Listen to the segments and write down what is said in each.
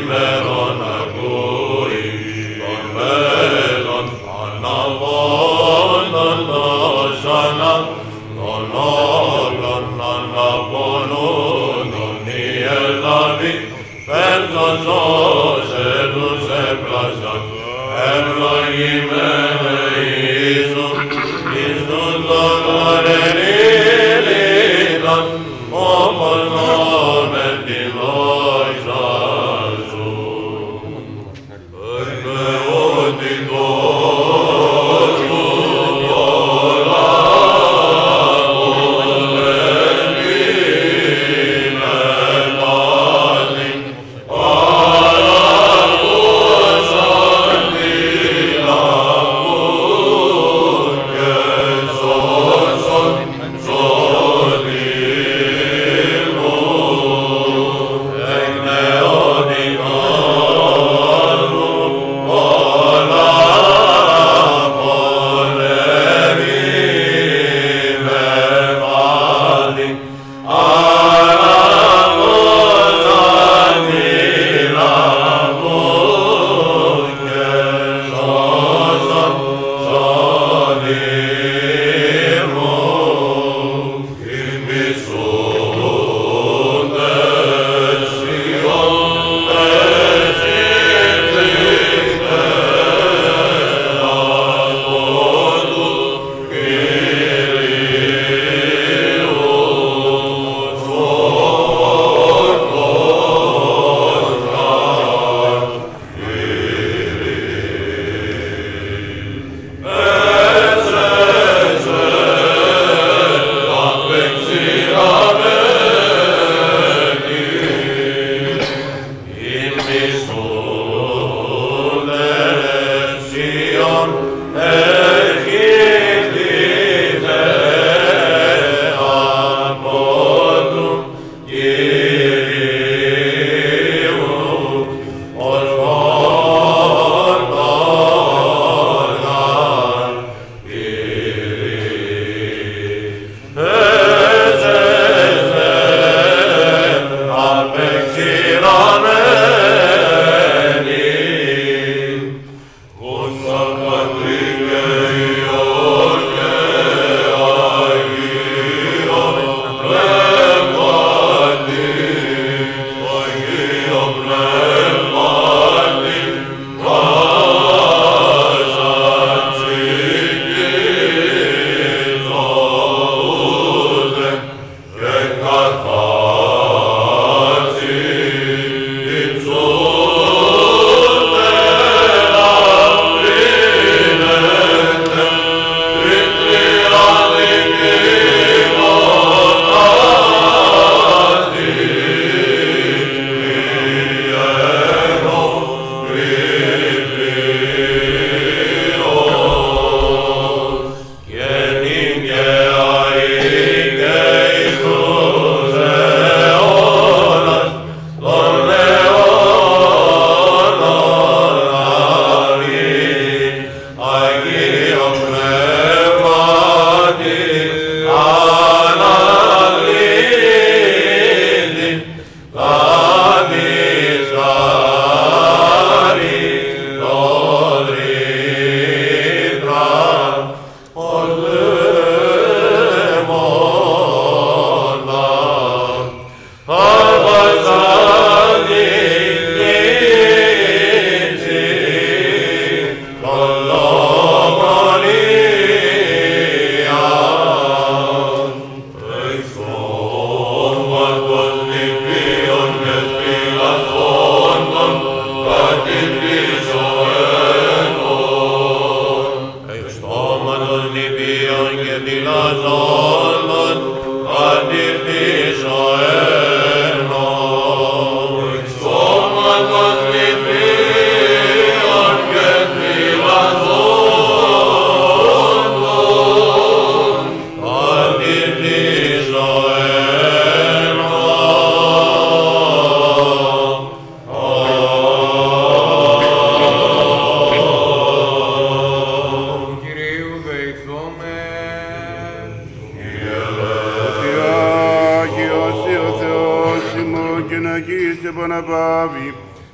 ημέρων ακούει, των μέλλον αναβόντων δώσανα, των όλων αναπονούντων η Ελλάδη, πέρθος όσε τους έπλασαν, ευλογημένε Ιησούν, εις τους λογορενήλιταν, όπως νόμεν την δόξα σου. Εκπαιούντι κόσμου πολλά, πολεμήμε πάλι, παρακούσαν τη λαμπούν και σώσον σωτήρμουν. Εκνεώδη κόσμου πολλά, πολεμήμε πάλι, παρακούσαν τη λαμπούν και σώσον σωτήρμουν. Ημισούντες Υιώντες ύψιστες ασπόντου Κυρίου,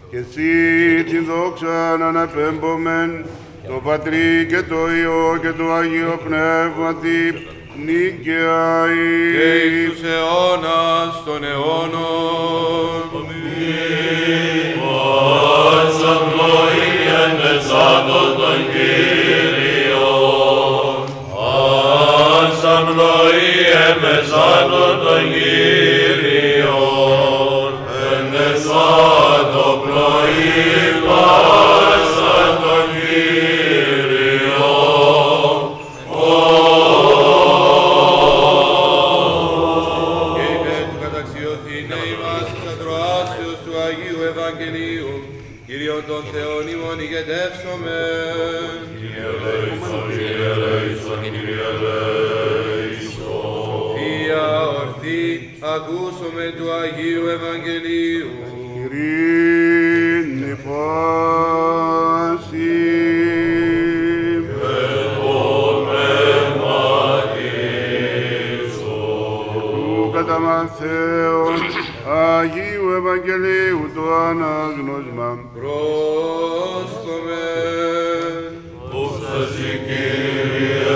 και εσύ την δόξα αναπέμπομεν, το Πατρί και το Υιό και το Άγιο Πνεύματι, νίκαια και εις τους αιώνας των αιώνων. Σαν πλοία μεσάτω των Κύριων, σαν πλοία μεσάτω των Κύριων, μεσάτω πλοία σαν τον Κύριον. Και υπέρ του καταξιωθήνε ημάς της ακροάσεως του Αγίου Ευαγγελίου, Κύριον των Θεών ημών ηγετεύσομεν. Κύριε ελέησον, Κύριε ελέησον, Κύριε ελέησον. Σοφία ορθή, ακούσομαι του Αγίου Ευαγγελίου. ειρήνη φάση. Του κατά Μαθαίον Αγίου Ευαγγελίου το ανάγνωσμα. Πρόσκομεν. Δόξασι, Κύριε,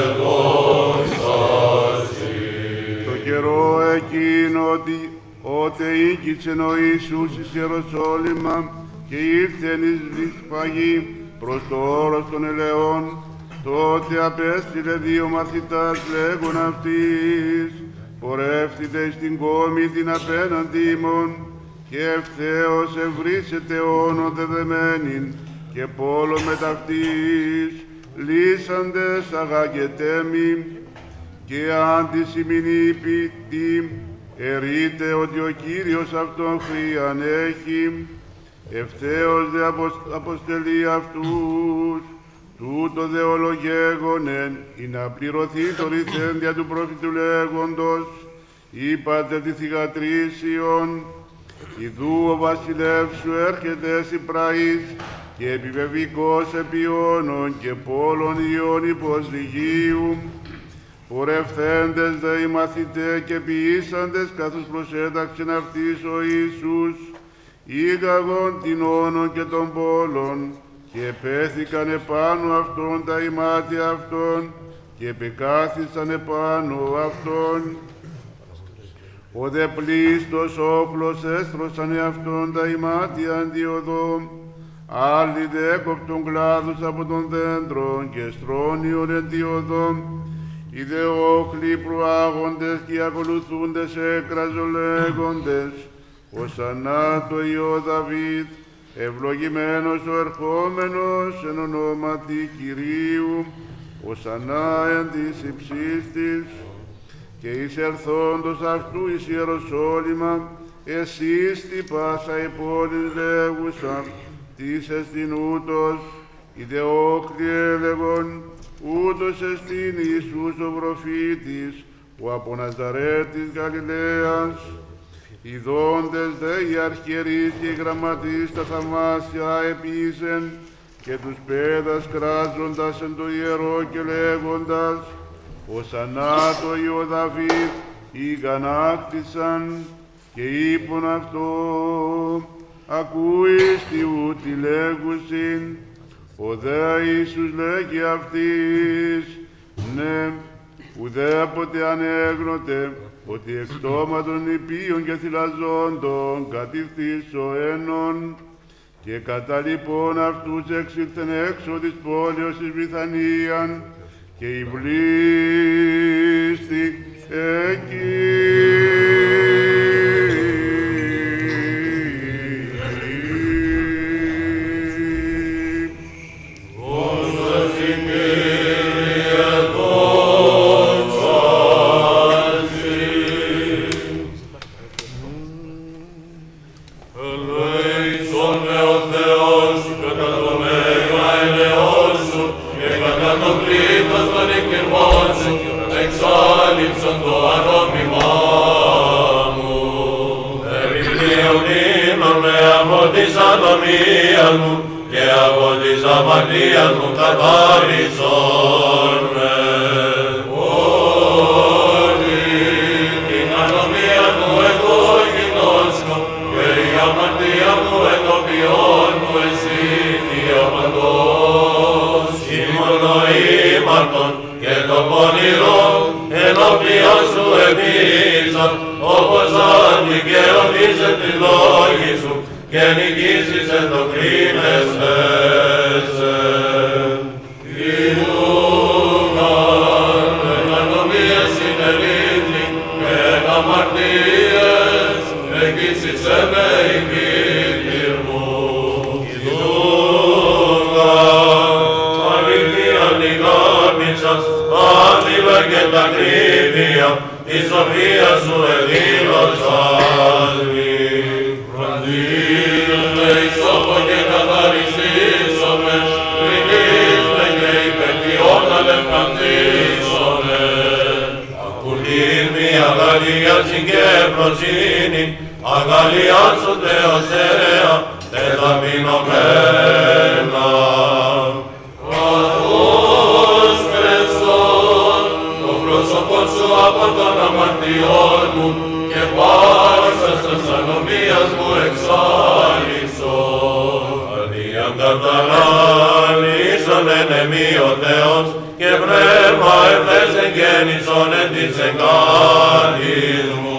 δόξασι. Το καιρό εκείνο ότε ήκητσεν ο Ιησούς εις Ιεροσόλυμα και ήρθεν εις Βυσφαγή προς το όρος των ελαιών, τότε απέστειλε δύο μαθητάς λέγον αυτοίς, πορεύθητε εις την κόμη την απέναντι ημών, και ευθέως ευρύσετε όνο δεδεμένην, και πόλο μεταυτής, λύσαντες αγάγετέμι, και αντισημινή ποιητή, ερείτε ότι ο Κύριος αυτόν χρείαν έχει, ευθέως δε αποστελεί αυτούς, τούτο δε ολογέγονεν, ή να πληρωθεί το ρηθέντια του προφητού λέγοντος, είπατε τη θυγατρίσιον, ιδού ο βασιλεύς σου έρχεται εσύ πραείς, και επιβεβικός επιώνων και πόλων ιών υποσλυγίου, πορευθέντες δε οι μαθητέ και ποιήσαντες καθώς προσέταξεν αυτής ο Ιησούς, ήγαγον την όνων και των πόλων, και επέθηκαν επάνω αυτών τα ημάτια αυτών, και επεκάθισαν επάνω αυτών. Ο δε πλήστος όπλος έστρωσαν εαυτόν τα ημάτια αντιοδό, άλλοι δε έκοπτον κλάδους από των δέντρων και στρώνιον αντιοδό. Οι δε όχλοι προάγοντες και οι ακολουθούντες έκραζο λέγοντες, Ωσαννά το Υιό Δαβίδ, ευλογημένος ο ερχόμενος εν ονόματι Κυρίου, Ωσαννά εν της υψίστης. Και εισερθόντος αυτού εις Ιεροσόλυμα, εσείς τη πάσα η πόλης λέγουσα, τις εστιν ούτως, οι δε όχλοι έλεγον, ούτως εστιν Ιησούς ο προφήτης, ο από Ναζαρέτ της Γαλιλαίας. Οι δόντες δε οι αρχιερείς και οι γραμματείς τα θαυμάσια επίσεν, και τους πέδας κράζοντας εν το ιερό και λέγοντας, Ωσαννά το Υιό Δαβίδ, ηγανάκτησαν, και είπον αυτό, ακούεις τι ούτι λέγουσιν. Ο δε Ιησούς λέγει αυτής, ναι, ουδέποτε ανέγνωτε, ότι εκ στόματων νηπίων και θυλαζόντων κατηφθήσω ένων, και κατά λοιπόν αυτούς έξυρθεν έξω της πόλεως εις Βηθανίαν, και υβλίστη εκεί. Και από της αμαρτίας μου καθάρισον με. Όλη την ανομία μου εγώ γινώσκω, και η αμαρτία μου ενώπιον δόξα, όπως αντικαιωτήσε τη λόγη σου και νικήσεις εν το κρίνεσθεσαι. Αμαρτίες, εγγύσισε με η μύτη μου. Ιδούγα, αλήθεια την αγάπη σας, άδειλα και τα ακρίβεια, τη σοφία σου εδήλωσας μη. Φροντίζουμε ισόπο και καθαριστήσομαι, πληκίσμε και υπερτιών αλευκαντήσομαι. Ακουλήμη αγαλίαση και προσύνη, αγαλιάσου Θεοσέα, τεταπεινωμένα. Καθώς Χριστόν, το πρόσωπο σου από των αμαρτιών μου και πάσας της ανομίας μου εξάλειψον. Αδίαν καταλάλησον εν εμεί ο Θεός και πνεύμα ευθές εγγέννησον εν της εγκάλης μου.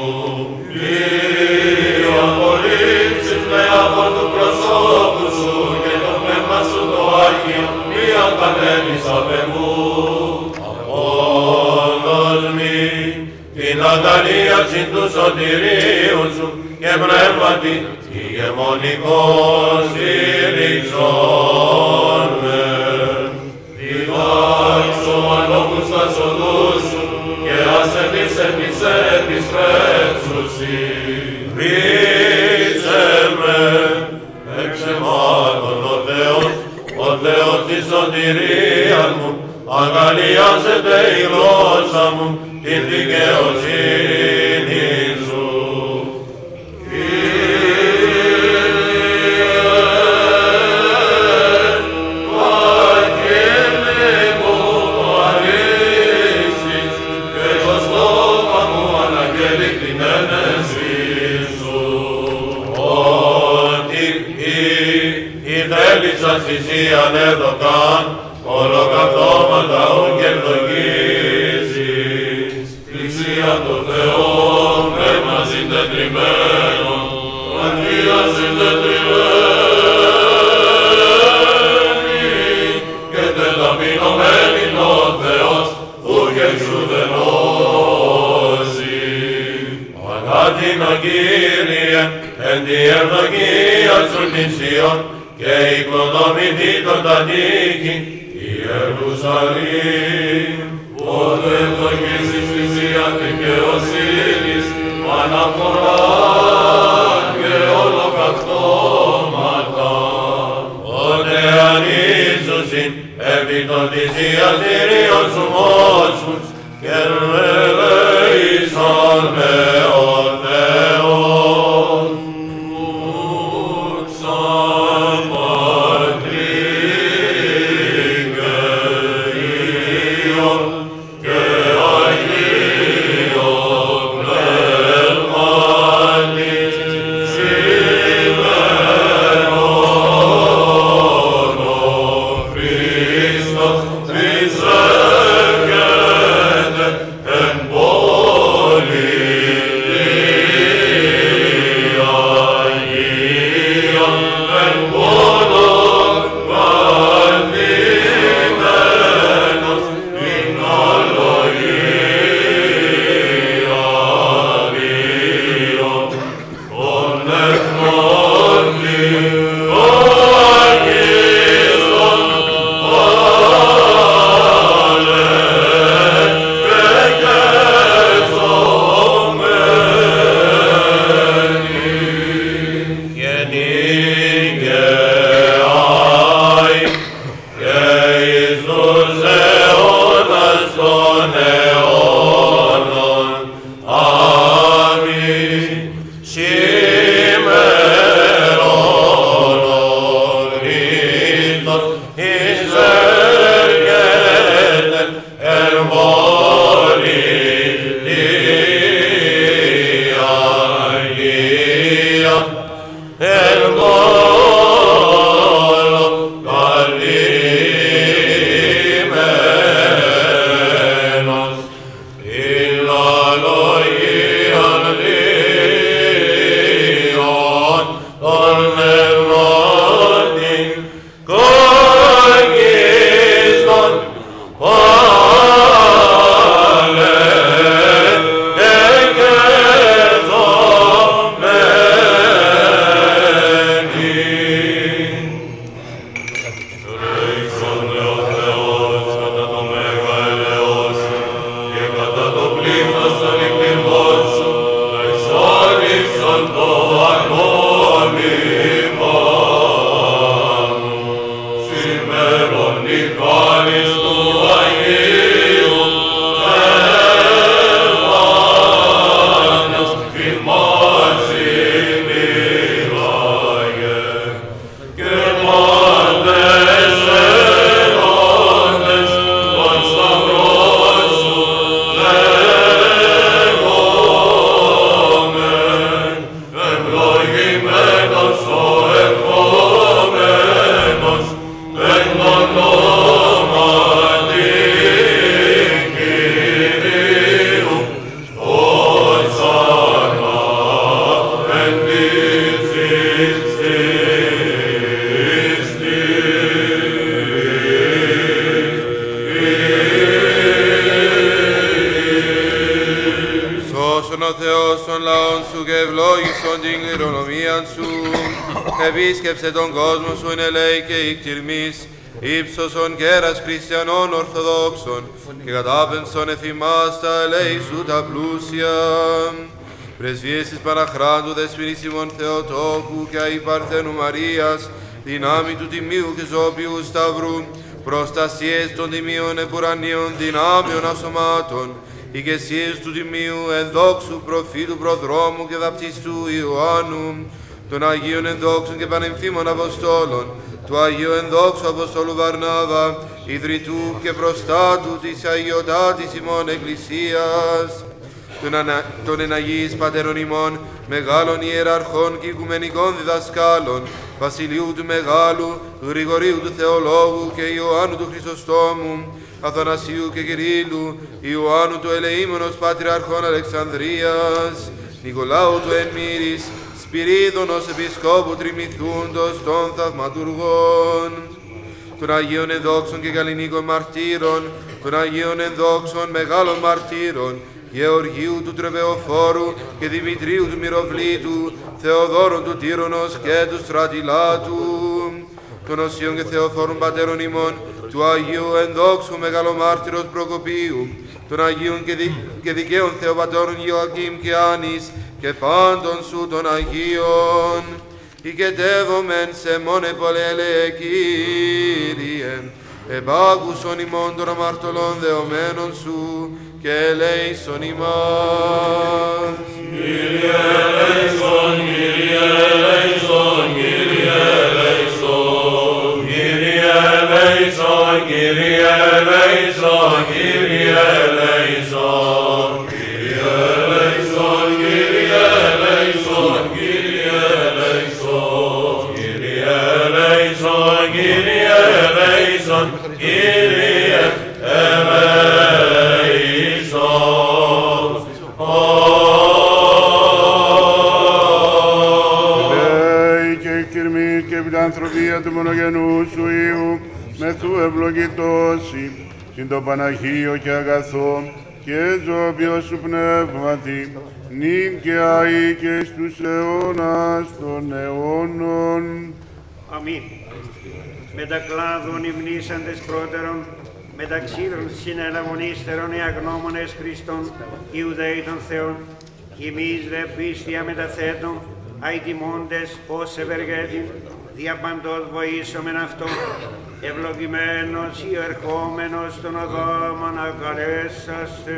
Ή απολύψεις με από του προσώπου σου και το πνεύμα σου το Άγιο μη ακατέβεις απ' εμού. Απόντος μη την αγαλίαση του σωτηρίου σου και πνεύματι ηγεμονικός στήριξον με. Διδάξω ανώμους τα σοδούς σου και άσε τις επιστρέψουσι. Ρίξε με, εξαιμάτων ο Θεός της σωτηρίας μου, αγαλιάσετε η γλώσσα μου την δικαιοσύνη σου. Θυσίαν έδωκαν, ολοκαυτώματα ου και ευλογήσεις. Θυσία το Θεό, πνεύμα συντετριμένον, αγγεία συντετριμένη, και τεταπεινωμένη ο Θεός, ου και εξουδενώσει. Αγάτινο Κύριε, εν τη ευδοκία σου την Σιών, και οικοδομηθήτων τα νίκη, Ιερουσαλήμ. Πότε ευλογήσεις θυσία δικαιοσύνης, αναφορά και ολοκαυτώματα. Πότε ανήσουσιν επί των θυσιαστηρίων σου μόσους, και ελέησον με ο Θεός. Και Αγίο Επίσκεψε τον κόσμο σου εν ελέη και ικτυρμής, ύψωσον κέρας χριστιανών ορθοδόξων και κατάπεμψον εφημάς τα ελέη σου τα πλούσια. Πρεσβείες της Παναχράντου Δεσποινής ημών Θεοτόκου και αη Παρθένου Μαρίας, δυνάμει του Τιμίου και Ζώπιου Σταυρού, προστασίες των Τιμίων επουρανίων δυνάμεων ασωμάτων, ηγεσίες του Τιμίου ενδόξου προφήτου προδρόμου και βαπτιστού Ιωάννου, των Αγίων ενδόξων και πανεμφήμων Αποστόλων, του Αγίου ενδόξου Αποστόλου Βαρνάβα, ιδρυτού και προστάτου της Αγιωτάτης ημών Εκκλησίας, των εναγίης πατέρων ημών, μεγάλων ιεραρχών και οικουμενικών διδασκάλων, Βασιλείου του Μεγάλου, Γρηγορίου του Θεολόγου και Ιωάννου του Χρυσοστόμου, Αθανασίου και Κυρίλλου, Ιωάννου του Ελεήμονος Πατριαρχών Αλεξανδρίας, Νικολάου του Ενμύρης, Σπυρίδωνος Επισκόπου Τριμηθούντος των Θαυματουργών, των Αγίων Ενδόξων και Γαλλινίκων Μαρτύρων, των Αγίων Ενδόξων Μεγάλων Μαρτύρων, Γεωργίου του Τρεβεοφόρου και Δημητρίου του Μυροβλήτου, Θεοδόρων του Τύρονος και του Στρατιλάτου, των Οσίων και Θεοφόρων Πατέρων ημών, του Αγίου Ενδόξου Μεγαλομάρτυρος Προκοπίου, των Αγίων και Δικαίων Θεοπατώρων Ιωακήμ και Άνης, και πάντων σου των Αγίων, οικετεύομεν σε μόνε πολέλε Κύριε, επάκουσον ημών των αμαρτωλών δεωμένων σου, και ελέησον ημάς. Κύριε ελέησον, Κύριε ελέησον, Κύριε ελέησον, Κύριε ελέησον, Κύριε ελέησον, Κύριε ελέησον, Κύριε ελέησον, Κύριε ελέησον, Κύριε ελέησον, Κύριε ελέησον, Κύριε ελέησον, Κύριε Ανθρωπία του μονογενού σου Υιού, μεθού ευλογητώσει, συν το Παναγίο και αγαθό και ζώπιο σου πνεύματι, νυν και αεί και στους αιώνας των αιώνων. Αμήν. Μετακλάδων υμνήσαντες πρώτερων, μεταξύδρων συνέλαβων ύστερων οι αγνώμονες Χριστών, Ιουδαίοι των Θεών, ημείς δε πίστια μεταθέτων, αητιμώντες ως ευεργέτην, διαπαντός βοήσομεν αυτό, ευλογημένος ή ερχόμενος των οδόμων ακαλέσαστε.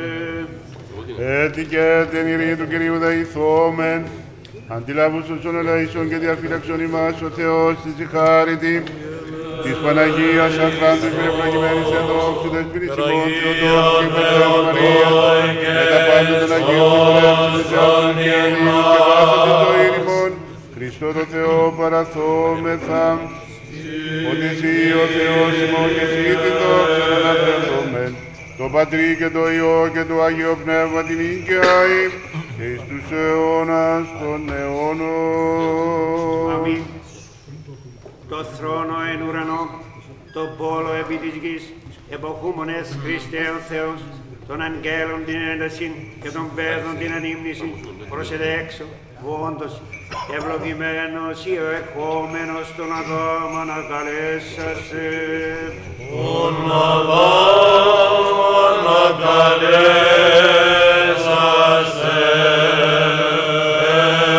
Έτσι και την ειρήνη του Κυρίου δεηθόμεν, αντιλάβους όσων ελέησον και διαφύλαξον ημάς ο Θεός της η χάρητη, της Παναγίας Αχράντου υπερευλογημένης ενδόξου δεσποινής ημών Θεοτόκου και Πατέρου Μαρίας, με τα πάντα των Αγίων Μητρέψεων της Θεός και Αγίου και βάσατε το ήρημον, Χριστό το Θεό παραθόμεθα, ότι εσύ ο Θεός ημών και εσύ την δόξα να αναπτεύσομεν, το Πατρί και το Υιό και το Άγιο Πνεύμα την οικιαή και εις τους αιώνας των αιώνων. Αμήν. Το θρόνο εν ουρανό, το πόλο επί της γης, εποχούμονες Χριστέ ο Θεός, των αγγέλων την ένταση και των παιδών την ανύμνηση, πρόσετε έξω, βόντος, ευλογημένος ή ο ερχόμενος των αδόμων ακαλέσαστε. Τον αδόμων ακαλέσαστε.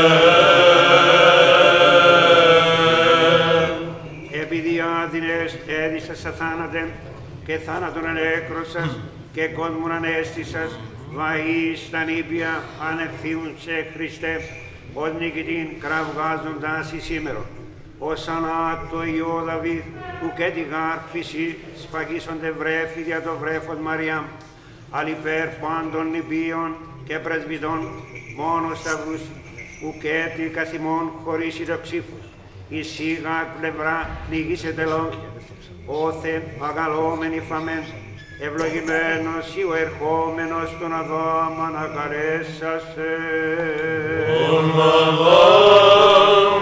και θάνατον ενέκρωσας και κόσμον ανέστησας, βαείς τα νήπια ανευθύουν σε Χριστέ, ως νικητήν κραυγάζοντας εις σήμερον. Ως ανάτο Υιό Δαβίδ, ουκέ τη γάρφηση σφαγίσονται βρέφη δια το βρέφος Μαριάμ, αλιπέρ πάντων νηπίων και πρεσβυτών, μόνος σταυρούς, ουκέ τη καθημών χωρίς ηρωξήφους. Η σίγα πλευρά νηγήσετε λόγια, όθε αγαλόμενοι φαμέν, ευλογημένος ή ο ερχόμενος των Αδάμ ανακαλέσαστε. Τον Αδάμ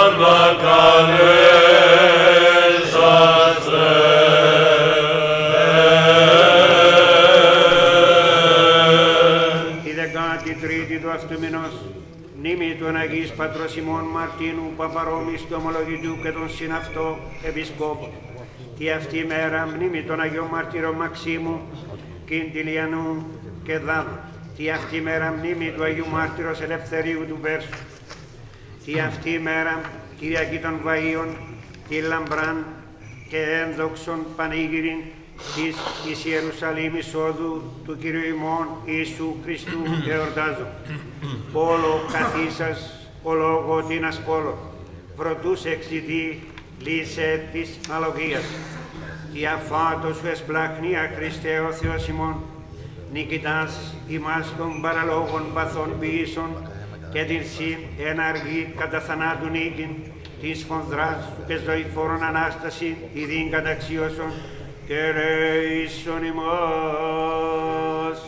ανακαλέσαστε. Τη 13η του αυτού μηνός, μνήμη του Αγίης Πατρός ημών Μαρτίνου Παπαρόμης του Ομολογητού και των συναυτό Επισκόπου. Τη αυτή μέρα μνήμη των Αγίων Μαρτύρων Μαξίμου, Κιντιλιανού και Δάβου. Τη αυτή μέρα μνήμη του Αγίου Μάρτυρος Ελευθερίου του Πέρσου. Τη αυτή μέρα Κυριακή των Βαΐων, τη λαμπράν και ένδοξον πανήγυριν της Ιερουσαλήμ εισόδου του Κυρίου ημών Ιησού Χριστού εορτάζω. Πόλο καθίσας ο λόγο την ασκόλο, προτούς εξητή λύσε της αλογίας. Τι αφάτο σου εσπλαχνία Χριστέ ο Θεός ημών, νικητάς ημάς των παραλόγων παθών ποιήσεων και την συν εναργή κατά θανάτου νίκην, τη σφονδράς σου και ζωηφόρον Ανάσταση, ειδήν καταξίωσον και ρέησον ημάς.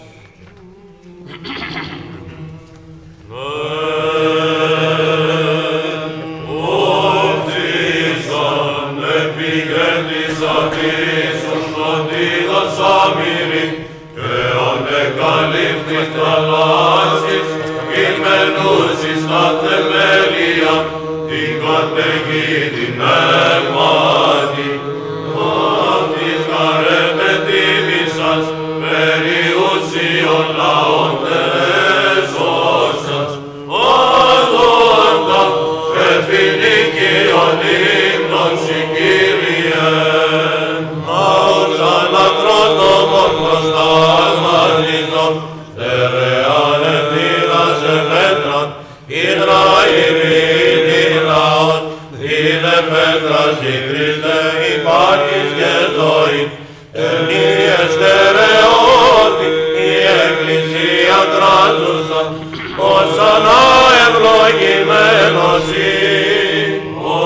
Όφτισαν επιγέντης αφήσουν φροντίδας αμήρη και ανεκαλύφθης θαλάσσης κειμενούσης τα θεμέλια την καταιγίδη πνεύματι. Αυτής καρέμε τίμησας περιουσίων λαών τέσσωσας άδοντα επινικίων ύμνων συ Κύριε. Αους ανακρότομον προστάσματιτον στερεάν επίδας επέτραν Ισραήλιν λαών είδε πέτρας η Χριστέ υπάρχεις και ζωή. Ενίε στερεώτη η Εκκλησία κράτουσα ως αναευλογημένος ο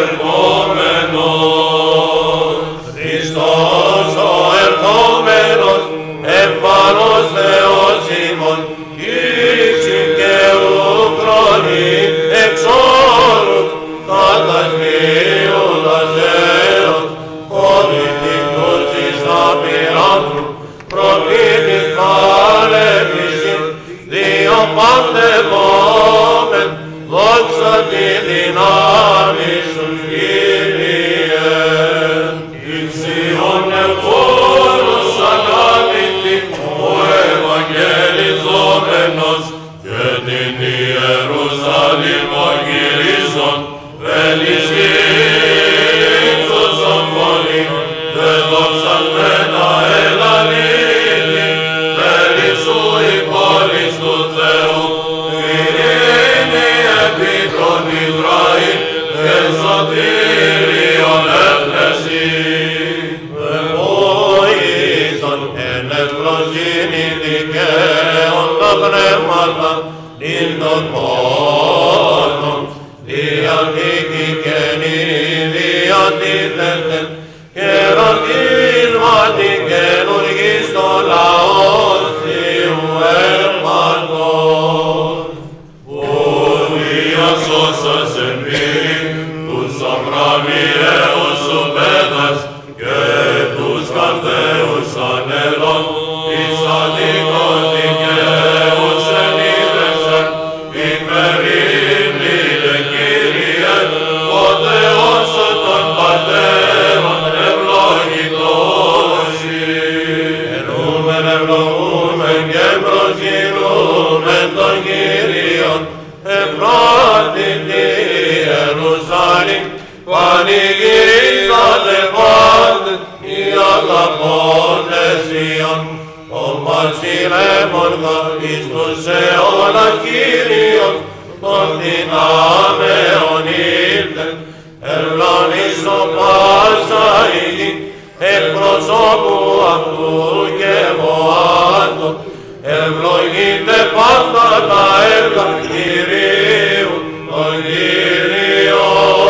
ερχόμενος. Χριστός ο ερχόμενος εμφανός Θεός ημών ίση και ουχρονή εξ όρους κατασμίοντας έως πολιτικούς εις απειράντρου προφήτης παλεύησιν δύο παντευόμεν δόξα τη δυνάμει σου Κύριε. Ηξιον εφόρος ανάμειθη ο Ευαγγελιζόμενος και την Ιερουσαλήμ ο γυρίζων ελισχύσωσον φωνή δε δοξασμένα ελαλήθη περί σου η πόλης του Θεού ειρήνη επί των Ισραήλ και σωτήριον έφτεση. Εγωίσαν εν ευλογήνη δικαίων τα πνεύματα ειν των πόρων διαδίκη και νη διατίθεται και ρωτήσματι καινούργη στο λαό Θείου έρματος. Οδία σώσας εν πύρη τους Αβραμιαίους σου πέδας και τους Καλδαίους ανέλων εις αδίκως δικαίους ενίδρευσαν υπερήμνηλε Κύριε ο Θεός των πατέρων ευλογητός. Ενούμεν ευλογούμεν και προσκυνούμεν τον Κύριον ευπράτην τη Ιερουσαλήμ πανηγυρίζατε πάντε η αγαπώ βασιλεύοντα εις τους αιώνας Κύριος, των δυνάμεων ήλθεν, ευλογήσω πάσα η γη, εκ προσώπου αυτού και βοάντων, ευλογείται πάντα τα έργα Κυρίου, τον Κύριο.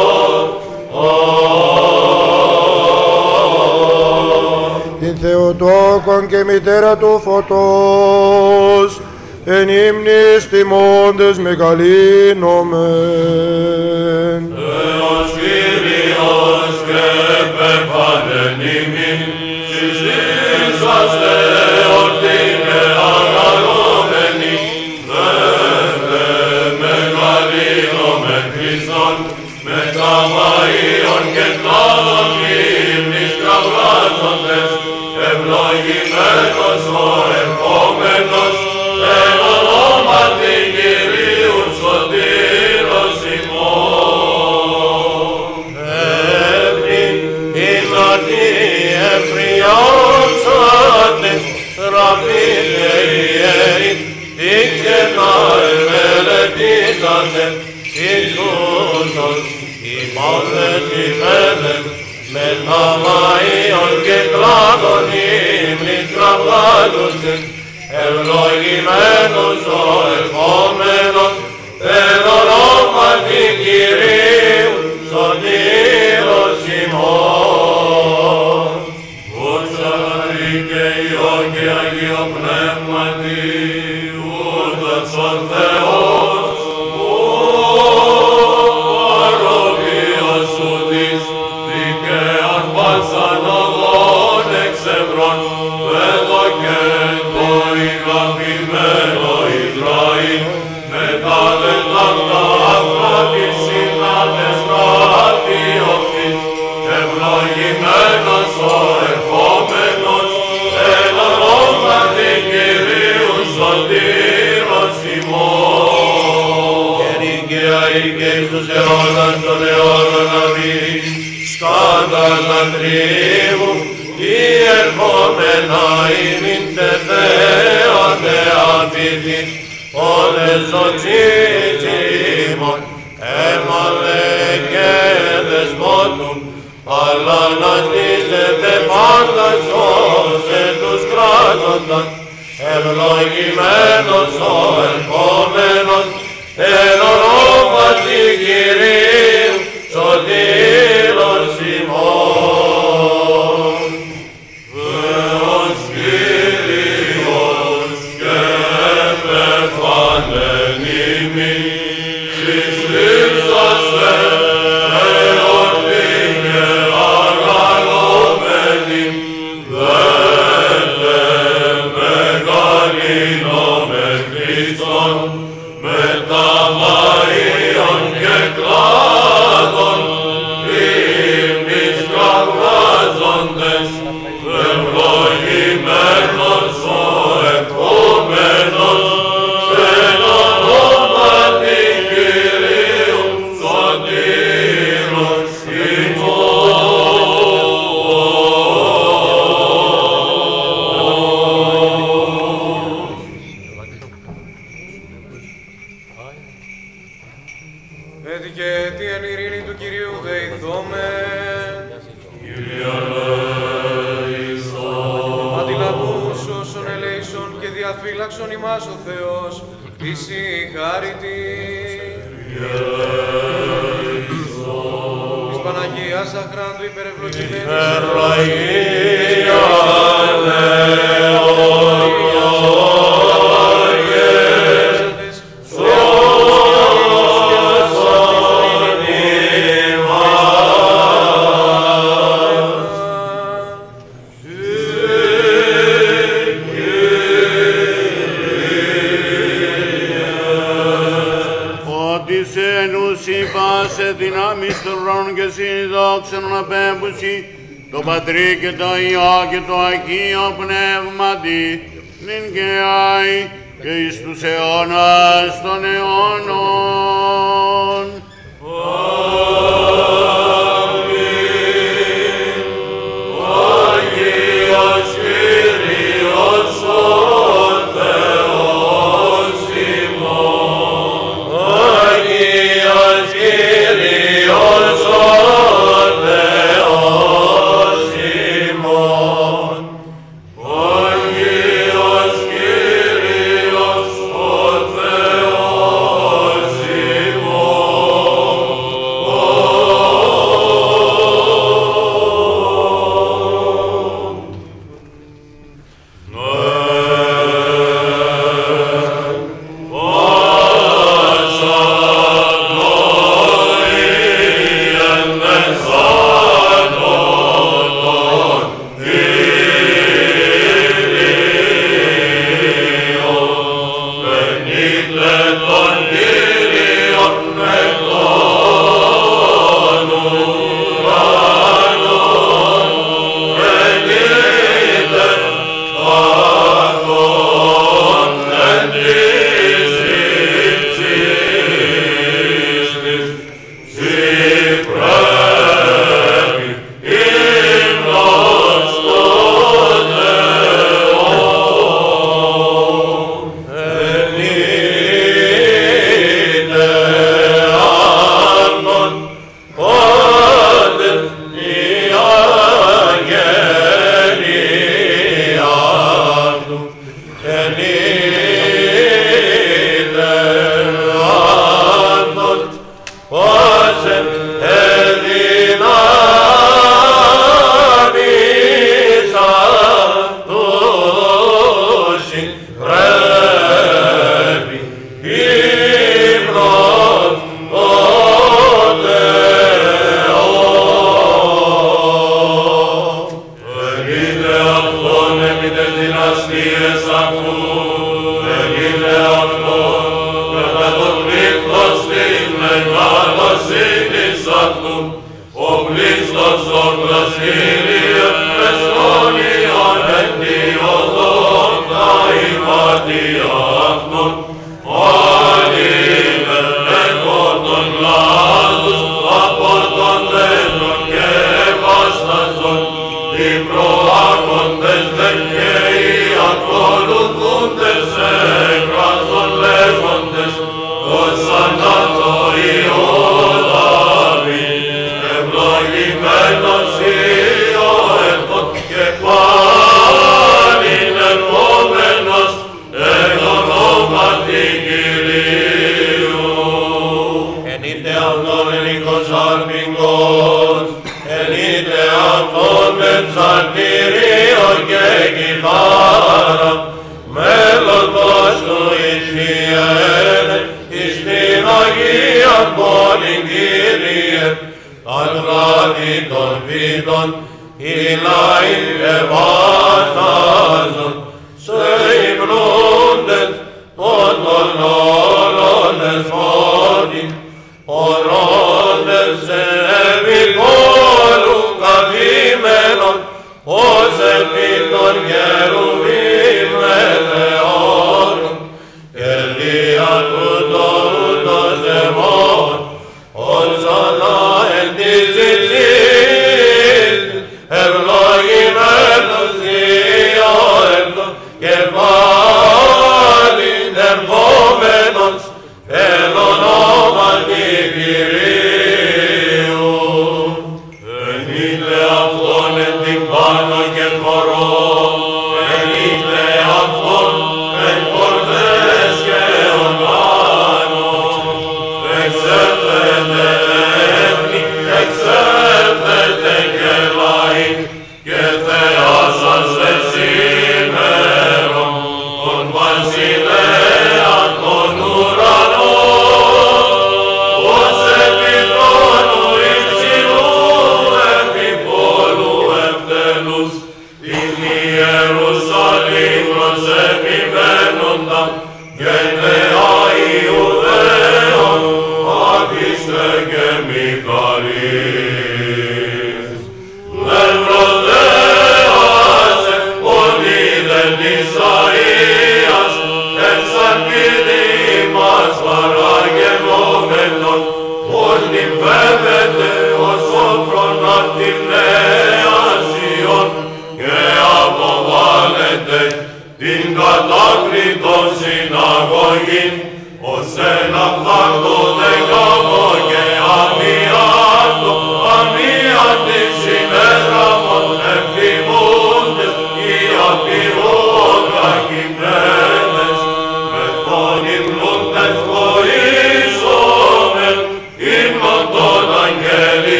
Την Θεοτόκον και μητέρα του φωτός, εν ύμνης τιμώντες μεγαλύνομεν. Θεός Κύριος και επέφανεν ημίν, συστήσαστε ότι και αναλώμενοι, δε μεγαλύνομεν Χριστόν, με τα μαΐων και τάδων ύμνης κραυγάζοντες, ευλογημένος ο ερχόμενος, εν ονόματι Κυρίου σωτήρος ημών. Εύρην εις ότι ευριώσατε, ραβείτε ιεροί, και να εμελετήσατε, Ιησούσος, ημών δεσημένες, με τα μαΐων και κλάδων ύμνης κραυγάζοντες, ευλογημένος ο ερχόμενος, εν ονόματι Κυρίου σωτήρος ημών. Ούτσα Πατρί και Υιό και Αγίο Πνεύματι, ούτως ο Θεός, παροβίος σου της δικαίων πάσαν οδόν εξευρών, παιδοκέν το ηγαπημένο Ισραήλ, μετά δεν ταύτα αυτά της συνάντες καθιοφής, ευλογημένος ο ερχόμενος, εν ονόματι Κυρίου σωτήρος ημών. Καιρή και εις τους αιώνας των αιώνων αμήν, σκάνδαλα τρίβου, ή ερχόμενα ημίν τεθέατε αμφίτη, όλες οξύς ημών, έμαλε και δεσπότουν, αλλά να στήσετε πάντα σώσε τους κράζοντας, ευλογημένος ο ερχόμενος, εν ονόματι Κυρίου σωτήρος ημών. Θεός Κύριος και επέφανεν ημίν, συστήσαστε εορτή και αγαλώμενοι, δε μεγαλύνομεν Χριστόν, με τα μαΐων και κλάδων ύμνης κραυγάζοντες, ευλογημένος ο ερχόμενος, εν ονόματι Κυρίου σωτήρος ημών. Έτσι και τι εν ειρήνη του Κυρίου δεηθόμεν. Κύριε ελέησον. Αντιλαβούς όσων ελέησον και διαφύλαξον ημάς ο Θεός, εις η χάρητη. Κύριε ελέησον. Της Παναγίας αχράντου υπερευλογημένης Υπεραγία σε δυνάμεις των ρών και συνδόξων απέμπουση, το Πατρί και το Υιό και το Αγίο Πνεύματι, νυν και άι και εις τους αιώνας των αιώνων. Αμήν. Αγίος Κύριος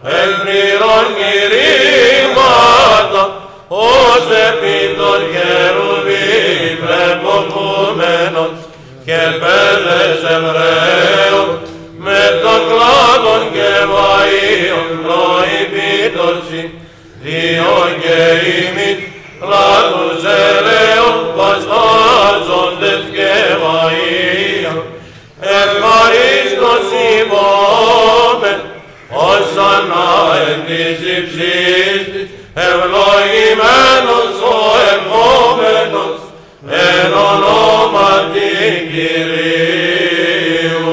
εκπληρών κηρύγματα, ως επί των χερουβίμ λεποκούμενος και πέδες Εβραίων, με των κλάδων και βαΐων προϋπίτωση, δύο και ημίν κλάδους ελαίων παστάζοντες και βαΐων, ευχαρίστως ημώμεν, ως ανάεν της υψής της, ευλογημένος ο ερχόμενος, εν ονόματι Κυρίου.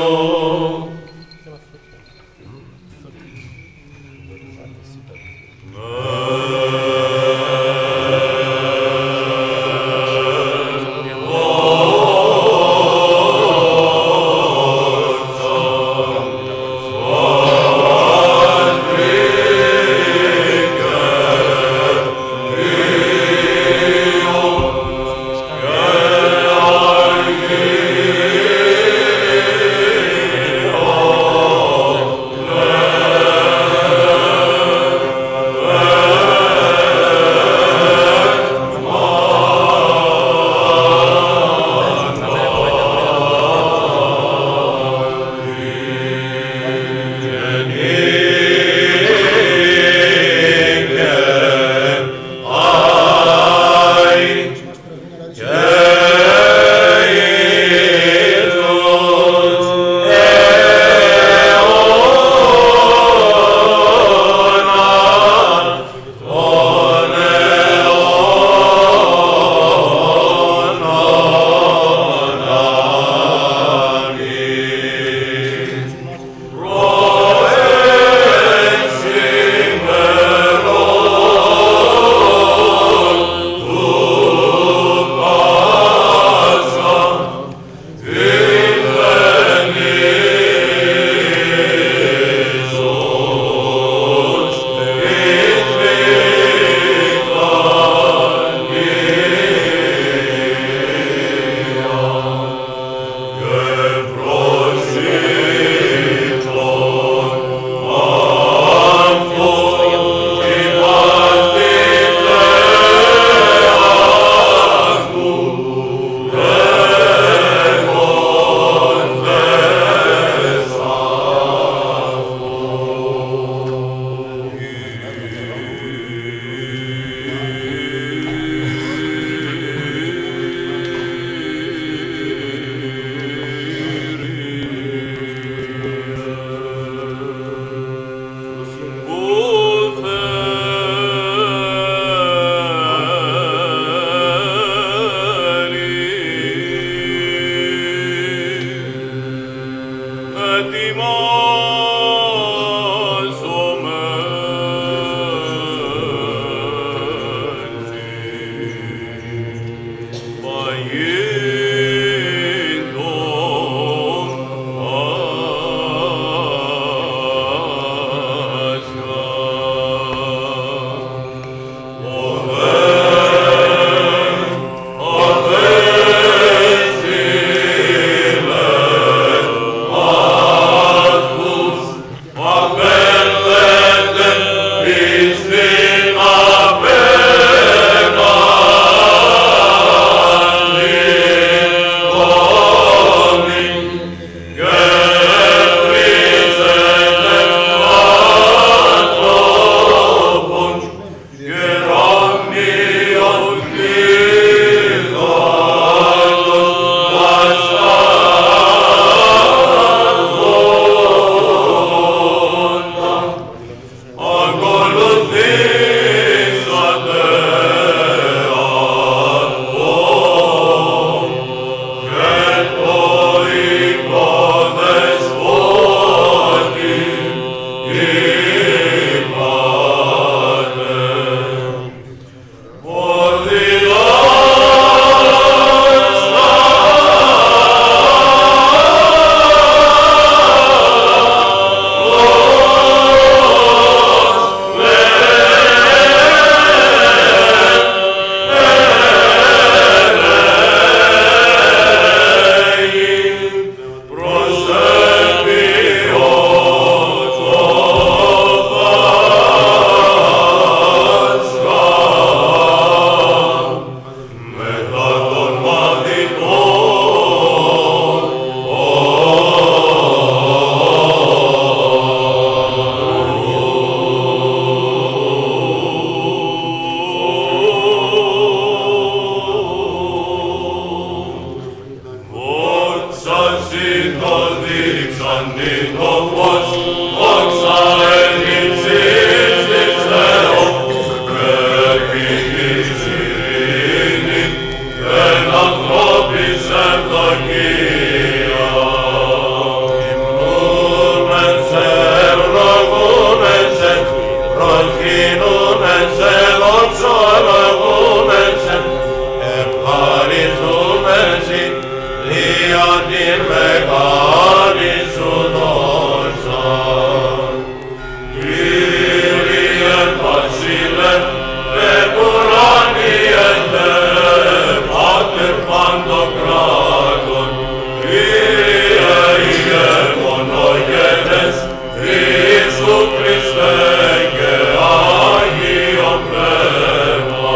Χριστέ και Άγιο Πνεύμα.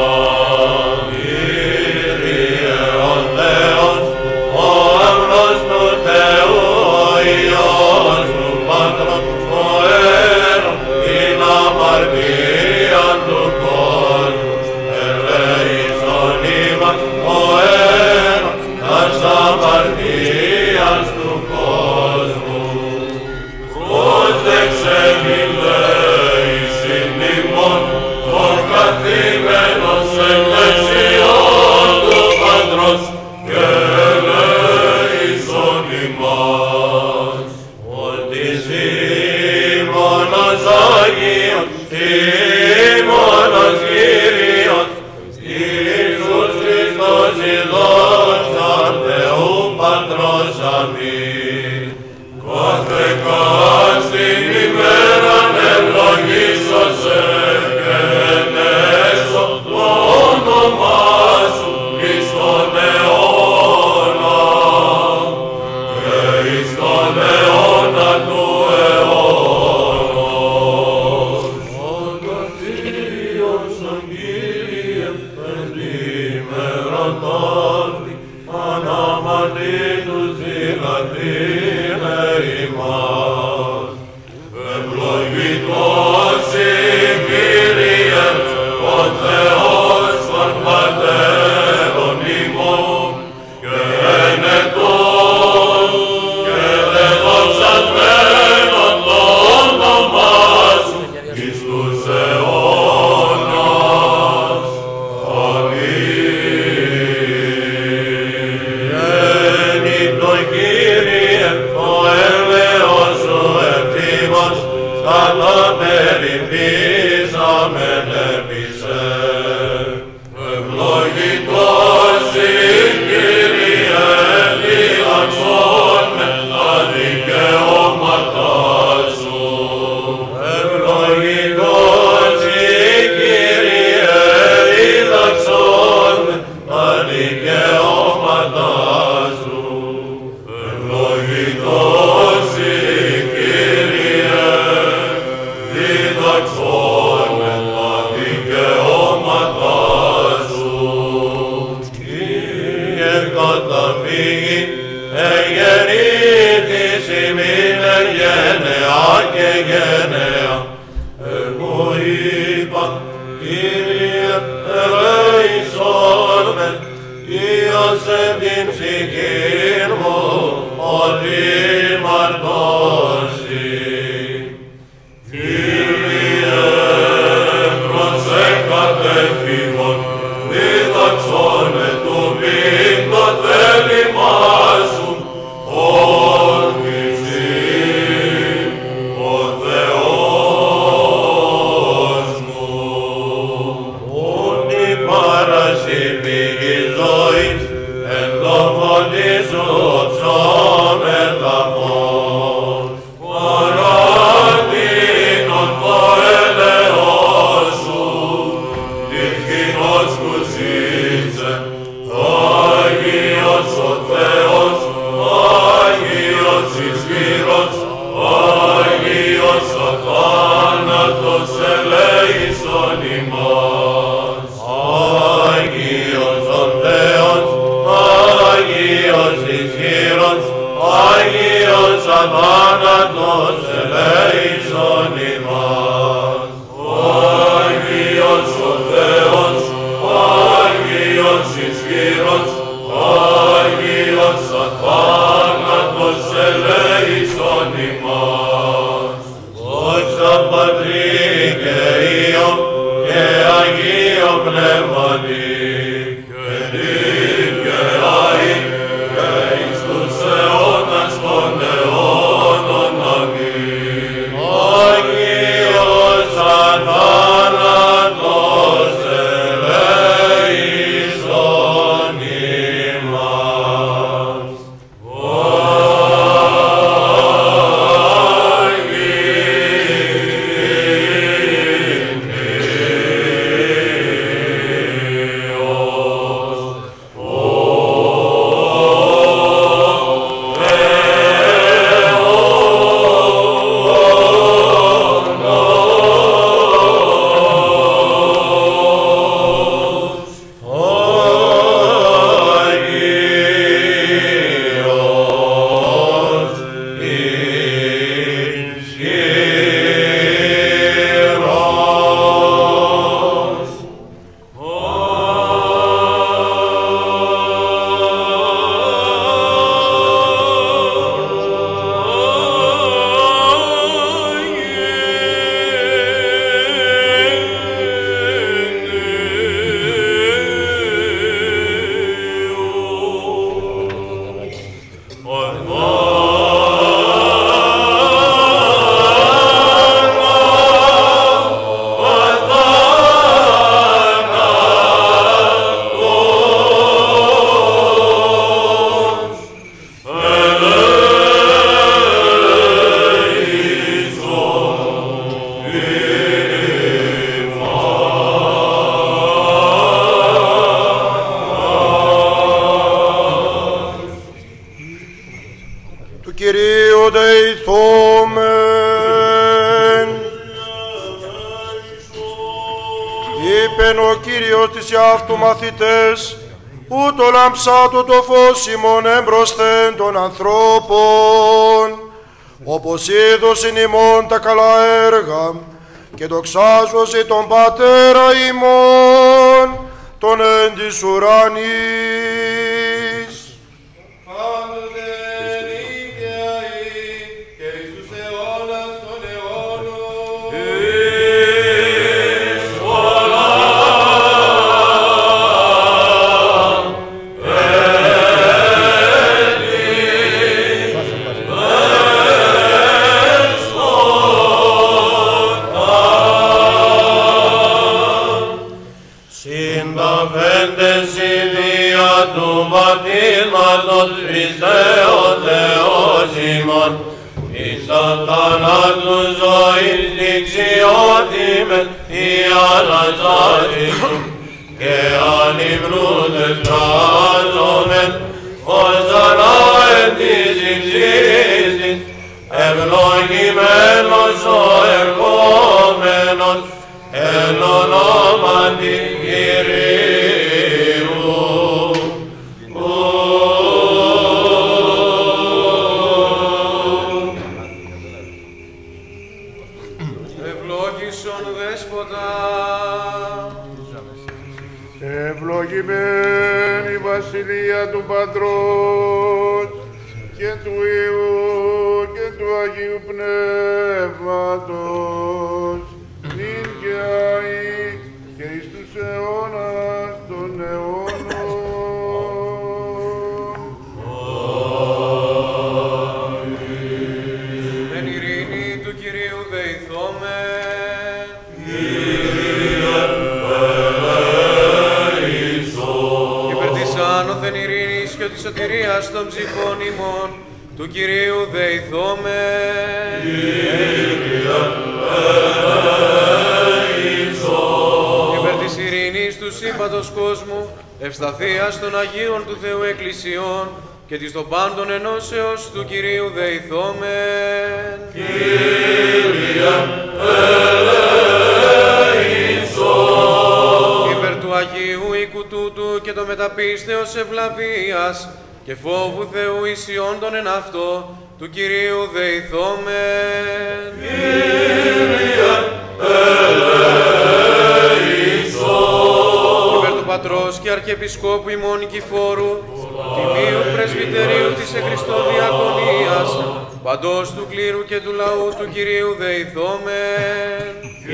Κύριε ο Θεός, ο αμνός του Θεού, ο Υιός του Πατρός, ο Αίρον, την αμαρτία του κόσμου, ελέησον ημάς, ο Αίρον, τας αμαρτίας του κόσμου. Πρόσδεξε μιλέησιν ημών, των καθήμενος εκκλησιών του Πατρός, και ελέησον ημάς. Ότι Σίμωνος Άγιος, Σίμωνος Κύριος, Ιησούς Χριστός ειδώσαν Θεού Πατρός αμήν. Κάθε κάστην ημέραν ευλογήσωσε και ενέσω το όνομά σου εις τον αιώνα και εις τον αιώνα του αιώνος. Οκαθίωσον Κύριε, ενήμερον ταύτη, αναμαρτήτους δυνατήνε ημάς. Ευλογητός Κύριε, ο Θεός των πατέρων ημών, και ενετών και δεδοξασμένον το όνομά σου εις τους αιώνας. Αμήν. Γέννητο Κύριε, ο έλεος σου ευτύμας, σαν τα περιπτήσαμεν επί σε. Ευλογητός Κύριε, διδαξόν με τα δικαιώματά σου. Ευλογητός Κύριε, διδαξόν τα δικαιώματά σου. Ευλογητός Κύριε, διδαξόν με τα δικαιώματά σου. Κύριε καταφύγει, εγεννήθης ημίν γενεά και γενεά. Εγώ είπα, Κύριε, ελέησόν με, ίωσε την ψυχήν μου, ότι μαρτώσει. Κύριε, προσέχατε φύγον, δίδαξον με του μην το θέλημά σου, όρμηση, ο Θεός μου. Ότι παρασύμπηγη ζωής, εν το φωνή σου ψώμεθα φως. Παράτηνον το έλεος σου, τυχηνός που ζήσε, Άγιος ο Θεός, Άγιος ισχυρός, Άγιος ο θάνατος ελέησον ημάς. Άγιος ο Θεός, Άγιος ισχυρός, Άγιος αθάνατος ελέησον ημάς. Άγιος ο Θεός, Άγιος ισχυρός, Άγιος αθάνατος ελέησον ημάς. Δόξα Πατρί και Υιό και Αγίο Πνεύματι, Και νυν και αεί και εις τους αιώνας των αιώνων. είπεν ο Κύριος της εαυτού μαθητές, ούτω λαμψάτω το φως ημών εμπροσθέν των ανθρώπων, όπως είδωσιν ημών τα καλά έργα, και δοξάζωσι τον Πατέρα ημών, τον εν της ουρανής. Πάντοτε νύχια και εις τους αιώνας των αιώνων. Εις πολλά συνταφέντες η Δία του βαπτίσματος Χριστέ ο Θεός ημών, εις τα θανάτου ζωής ληξιότιμεν οι αναστάσεις και ανυμνούντες βράζομεν ως ανά εν της υψίστης, ευλογημένος ο ερχόμενος εν ονόματι Κυρίου. Ευλόγησον Δέσποτα. Ευλογημένη η Βασιλεία του Πατρός και του Υιού και του Αγίου Πνεύματος, νυν και αεί και εις τους αιώνας των αιώνων. Εν ειρήνη του Κυρίου δεηθόμεν. Υπέρ της άνωθεν ειρήνης και της σωτηρίας των ψυχών ημών, του Κυρίου δεηθόμεν. Υπέρ της ειρήνης του σύμπαντος κόσμου, ευσταθείας των Αγίων του Θεού Εκκλησιών και της των πάντων ενώσεως του Κυρίου δεηθόμεν. Υπέρ του Αγίου οίκου τούτου και το μεταπίστεως ευλαβίας και φόβου Θεού ισιόντων εν αυτό, του Κυρίου δεηθόμεν. Υπέρ του Πατρός και Αρχιεπισκόπου ημών Νικηφόρου, Τιμίου Πρεσβυτερίου της Χριστοδιακονίας, παντός του κλήρου και του λαού του Κυρίου δεηθόμεν.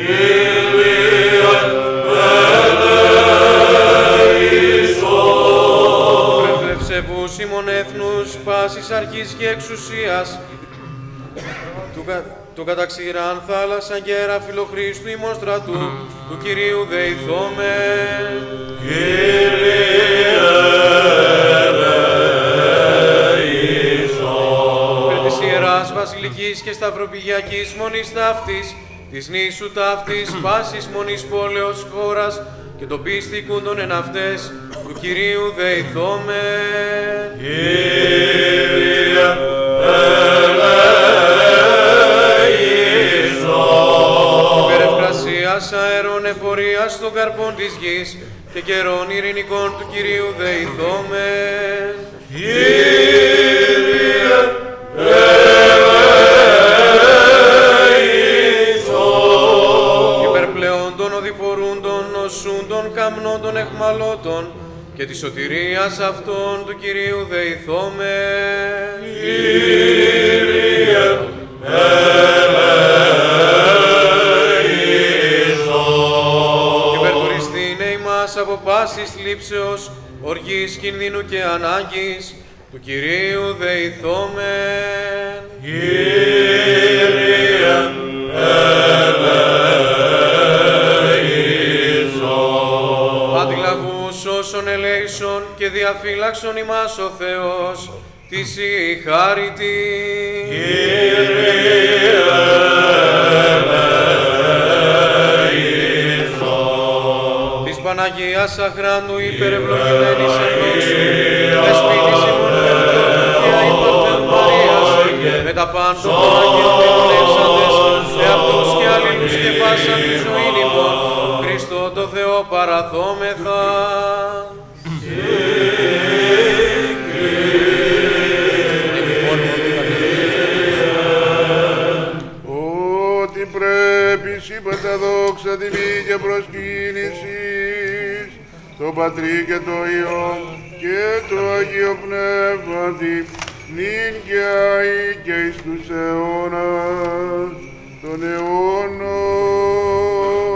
Υπέρ του ευσεβούς ημών έθνους, πάσης αρχής και εξουσίας, του καταξηράν θάλασσαν και έραφιλο Χριστού ημών στρατού, του Κυρίου δεηθόμεν. Υπέρ της Ιεράς Βασιλικής και Σταυροπηγιακής μονής ταύτης, της νήσου ταύτης, πάσης μονής πόλεως χώρας και των πίστικούντων εν αυτές, του Κυρίου δεηθόμεν. Υπέρ ευκρασίας αέρων εφορίας των καρπών της γης και καιρών ειρηνικών του Κυρίου δεηθόμεν. Υπερπλεών των οδηπορούντων, νοσούντων, καμνών των εχμαλώτων και της σωτηρίας αυτών του Κυρίου δεηθόμεν. Υπερτουριστήνε ημάς από πάσης θλίψεως, οργής, κινδύνου και ανάγκης, του Κυρίου δεηθόμεν. Αντιλαβούς όσων ελέησον και διαφύλαξον ημάς ο Θεός, της η χάριτη. Της Παναγίας Αχράντου υπερευλογημένης εν δόξου, δεσπίνης ημών Θεοτόκου και αϊπαρθένου Μαρίας, με τα πάντων των Αγίων ευλεύσαντες, εαυτούς και αλλήλους και πάσαν τη ζωήν ημών, Χριστό το Θεό παραθόμεθα. Ότι πρέπει σύμπαντα δόξα τιμή και προσκύνησης το Πατρί και το Υιό και το Αγίο Πνεύματι νυν και αεί και εις τους αιώνας των αιώνων.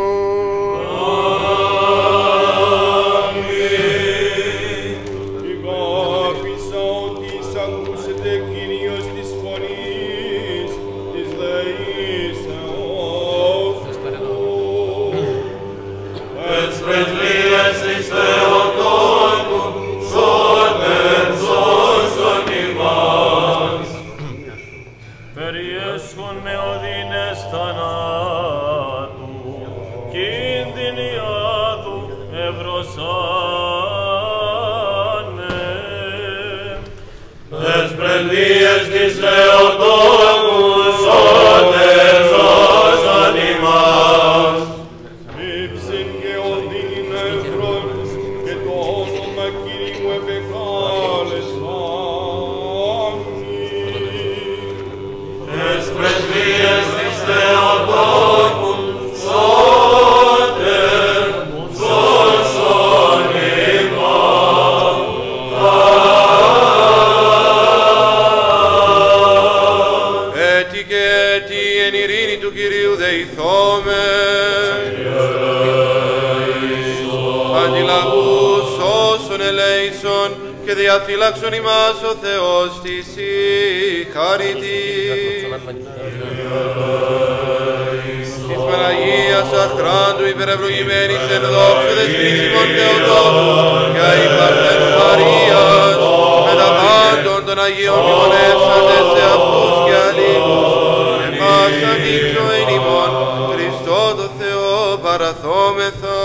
Υπόφησα ότι ακούσετε Κύριος της φωνής της δεήσεως. Τες πρεσβείες της Θεοτόκου, σώτερ σώσον ημάς. Περιέσχον με οδύνες θανάτου, κίνδυνοι άδου ευρωσάνε. Τες πρεσβείες της Θεοτόκου, σώτερ σώσον ημάς. Ήψιν και οδύνην ευρών και το όνομα Κυρίου επεκάλεσάμι. Τες πρεσβείες της Θεοτόκου, σώτερ σώσον ημάς. Έτι και έτι εν ειρήνη του Κυρίου δεηθώμε. Αντιλαγούς όσων ελέησον και διαφύλαξον ημάς ο Θεός της η χάρητη. Της Παναγίας αχράντου υπερευλογημένης εν δόξου δεσπίσιμον Θεοτόκου και αη Παρθένου Μαρίας με τα πάντων των Αγίων μνημονεύσαντες σε αυτούς και αλλήλους και πάσαν ύψω εν ημών Χριστό το Θεό παραθόμεθα.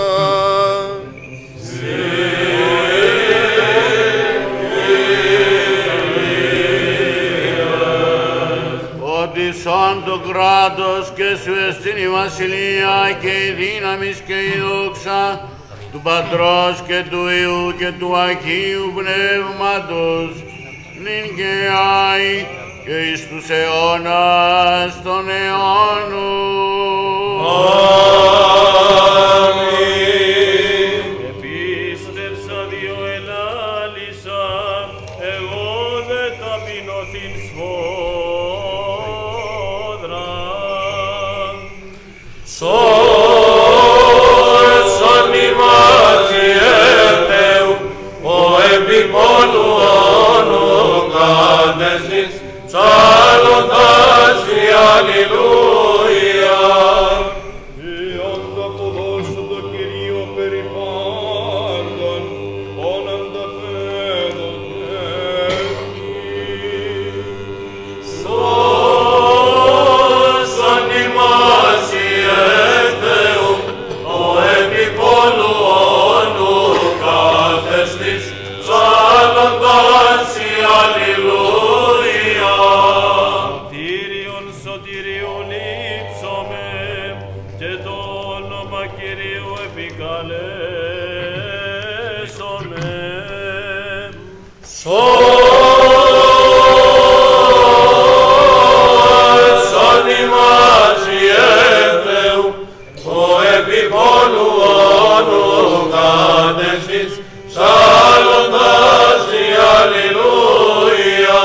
Ότι σαν το κράτος και σου εστίν η βασιλεία και η δύναμις και η δόξα του Πατρός και του Υιού και του Αγίου Πνεύματος νυν και αεί και εις τους αιώνας των αιώνων. Αμήν. Επίστευσα δύο ελάλησα, εγώ δε ταπεινωθήν σφόδρα. Σώσον ημάς Ιε Θεού, ο επιμόνου όνου κατεστής, ψάλλοντας η Αλληλούια. Ιον το αποδώσω το Κυρίο περί πάντων, όναν τα παιδών Σώσον ημάς Ιε Θεού, ο επιμόνου όνου κατεστής, ψάλλοντας η Αλληλούια. Κύριον σωτηρίων ύψομαι και το όνομα Κυρίου επικαλέσομαι. Σώσον ημάς Ιε Θεού, ο επιμόνου όνου κατεστής, ψάλλοντας η Αλληλούια.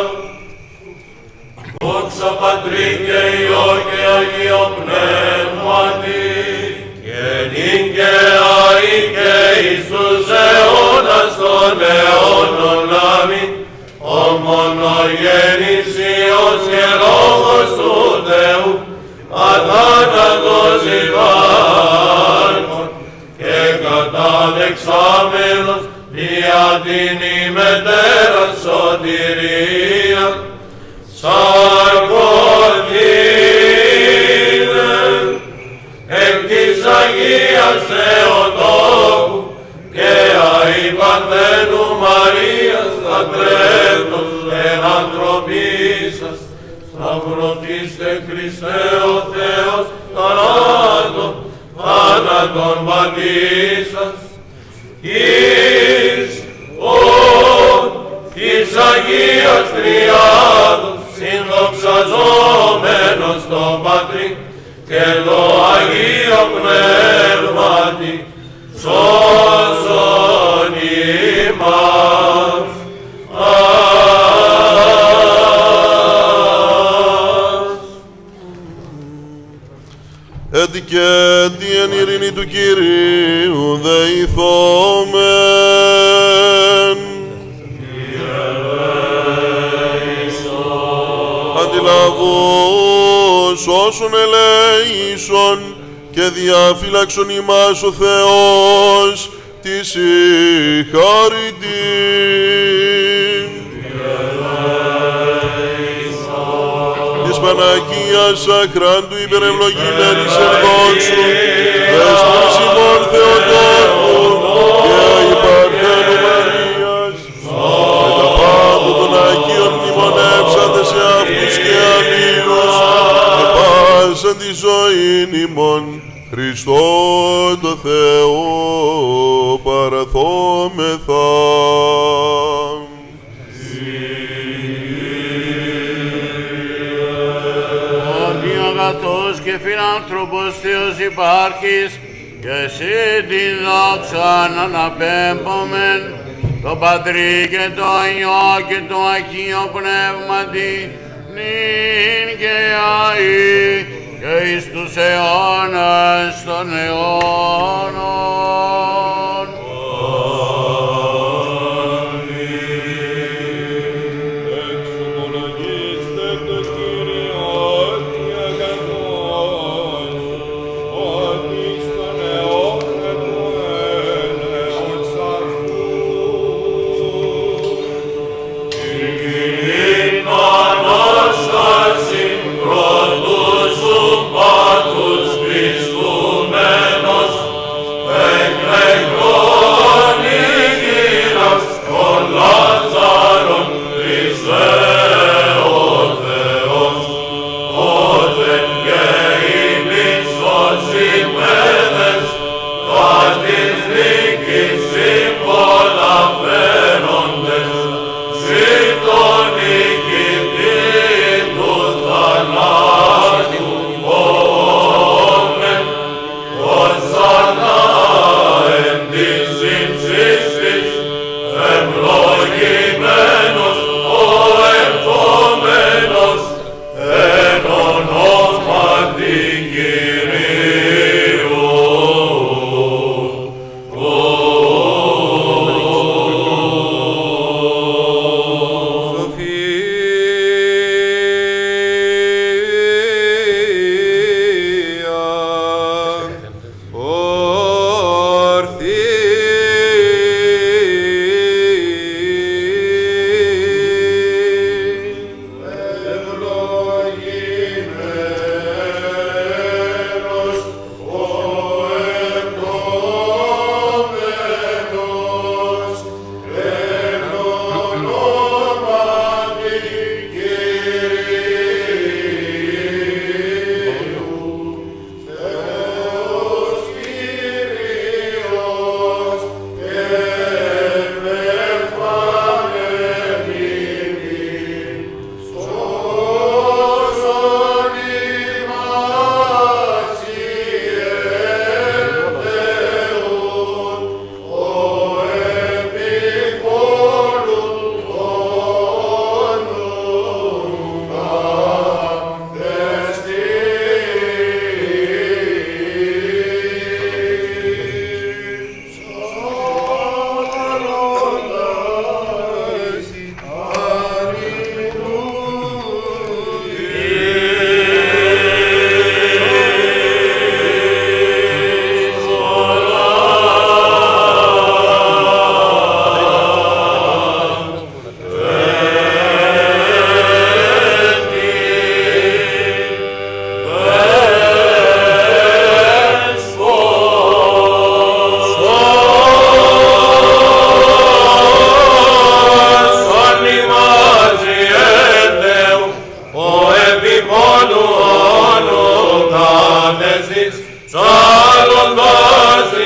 Δόξα Πατρί και Υιό και Αγίο Πνεύματι, και νυν και αεί και εις τους αιώνας των αιώνων. Αμήν. Ο μονογενής Υιός και Λόγος του Θεού, αθάνατος υπάρχων και καταδεξάμενος δια την ημετέραν σωτηρίαν, σαρκωθήνε εκ της Αγίας Θεοτόκου και αη Παρθένου Μαρίας λατρεύτος εν ανθρωπίσας, σταυρωθήστε Χριστέ ο Θεός θανάτων, θάνατον πατήσας, εις Αγίας Τριάδος, συνδοξαζόμενος το Πατρί και το Αγίο Πνεύματι, σώσον ημάς. Έτι και έτι εν ειρήνη του Κυρίου δεηθόμεν. Αντιλαβώς όσων ελέησον και διαφύλαξον ημάς ο Θεός της η χάρητη. Της Παναγίας αχράντου υπερευλογημένης εν δόξου, δέσποις ημών Θεοτόκου και υπαρθένου Μαρίας, με τα πάντων των Αγίων μνημονεύσαντε σε αυτούς και αλλήλους, και πάσαν τη ζωήν ημών, Χριστό το Θεό παραθόμεθα. Αγαθός και φιλάνθρωπος Θεός υπάρχεις, και εσύ την δόξαν αναπέμπομεν, το Πατρί και το Υιό και το Αγίο Πνεύματι, νυν και αεί και εις τους αιώνας των αιώνων. Σαλοντάς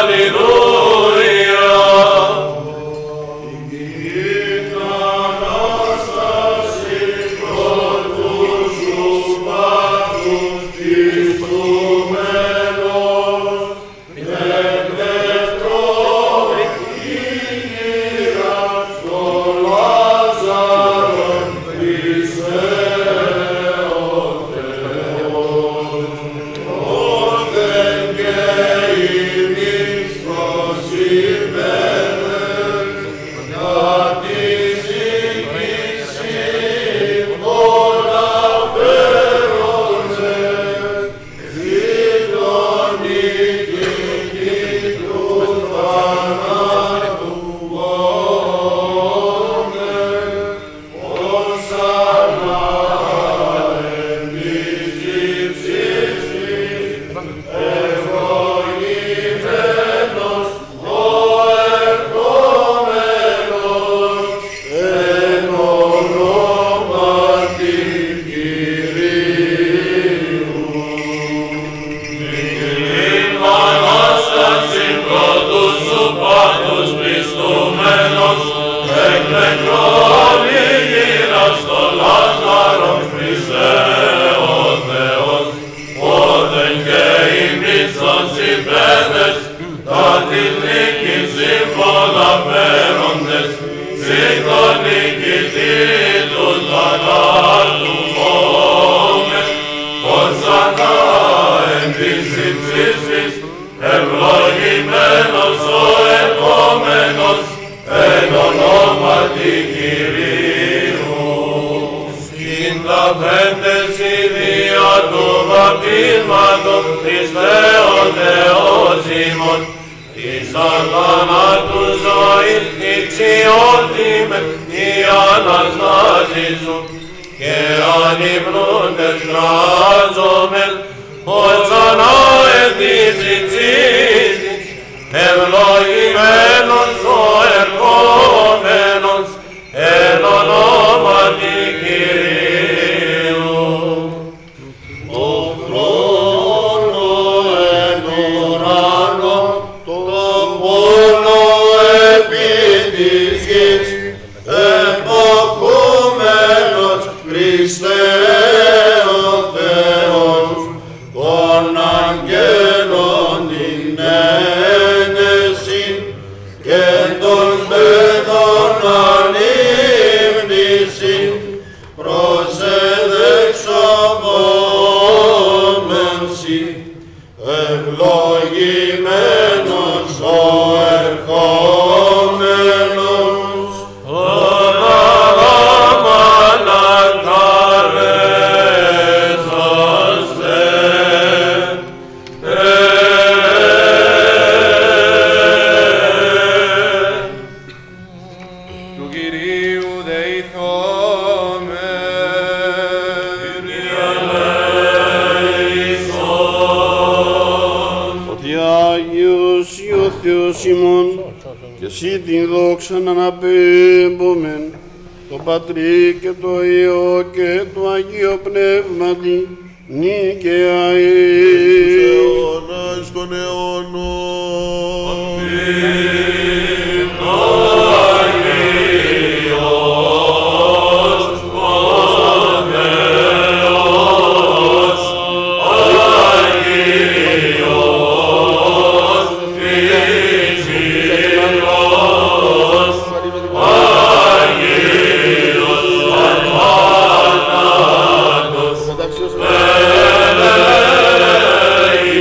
Hey!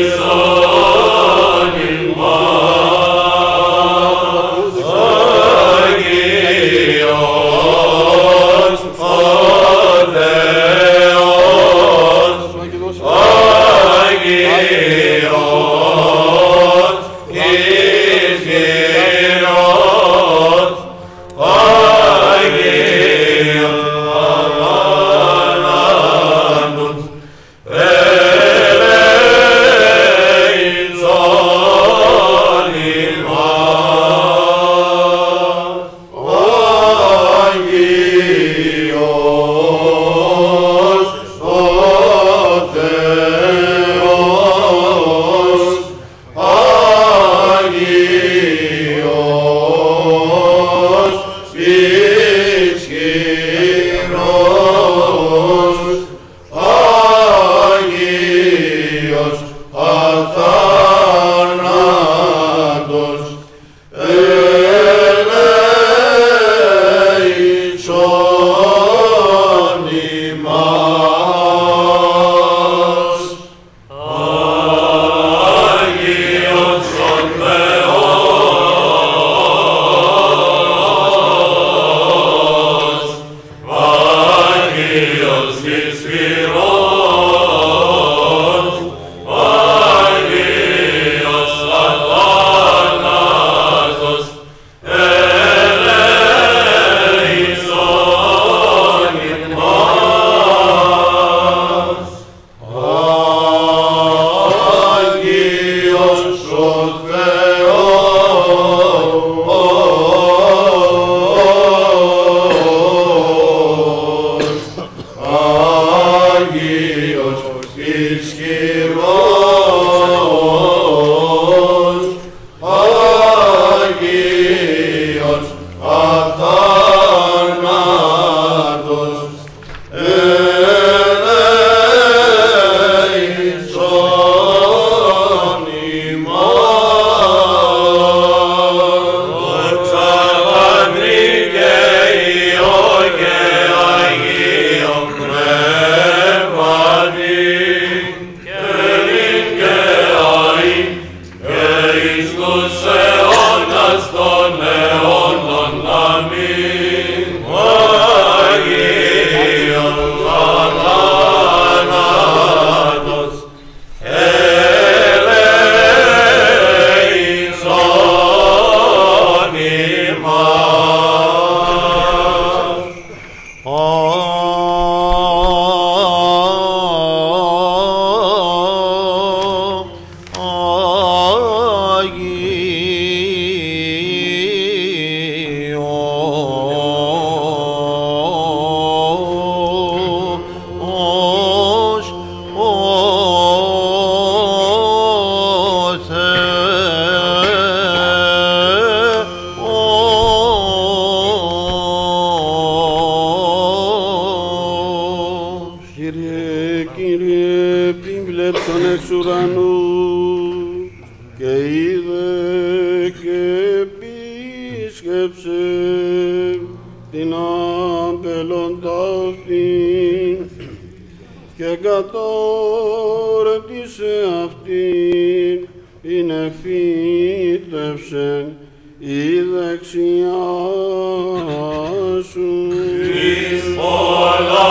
και είδε και επίσκεψε την άμπελον ταύτην και κατόρτισε αυτήν, είναι φύτευσεν η δεξιά σου. Εις πολλά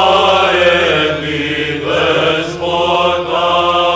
επιδέσποτα,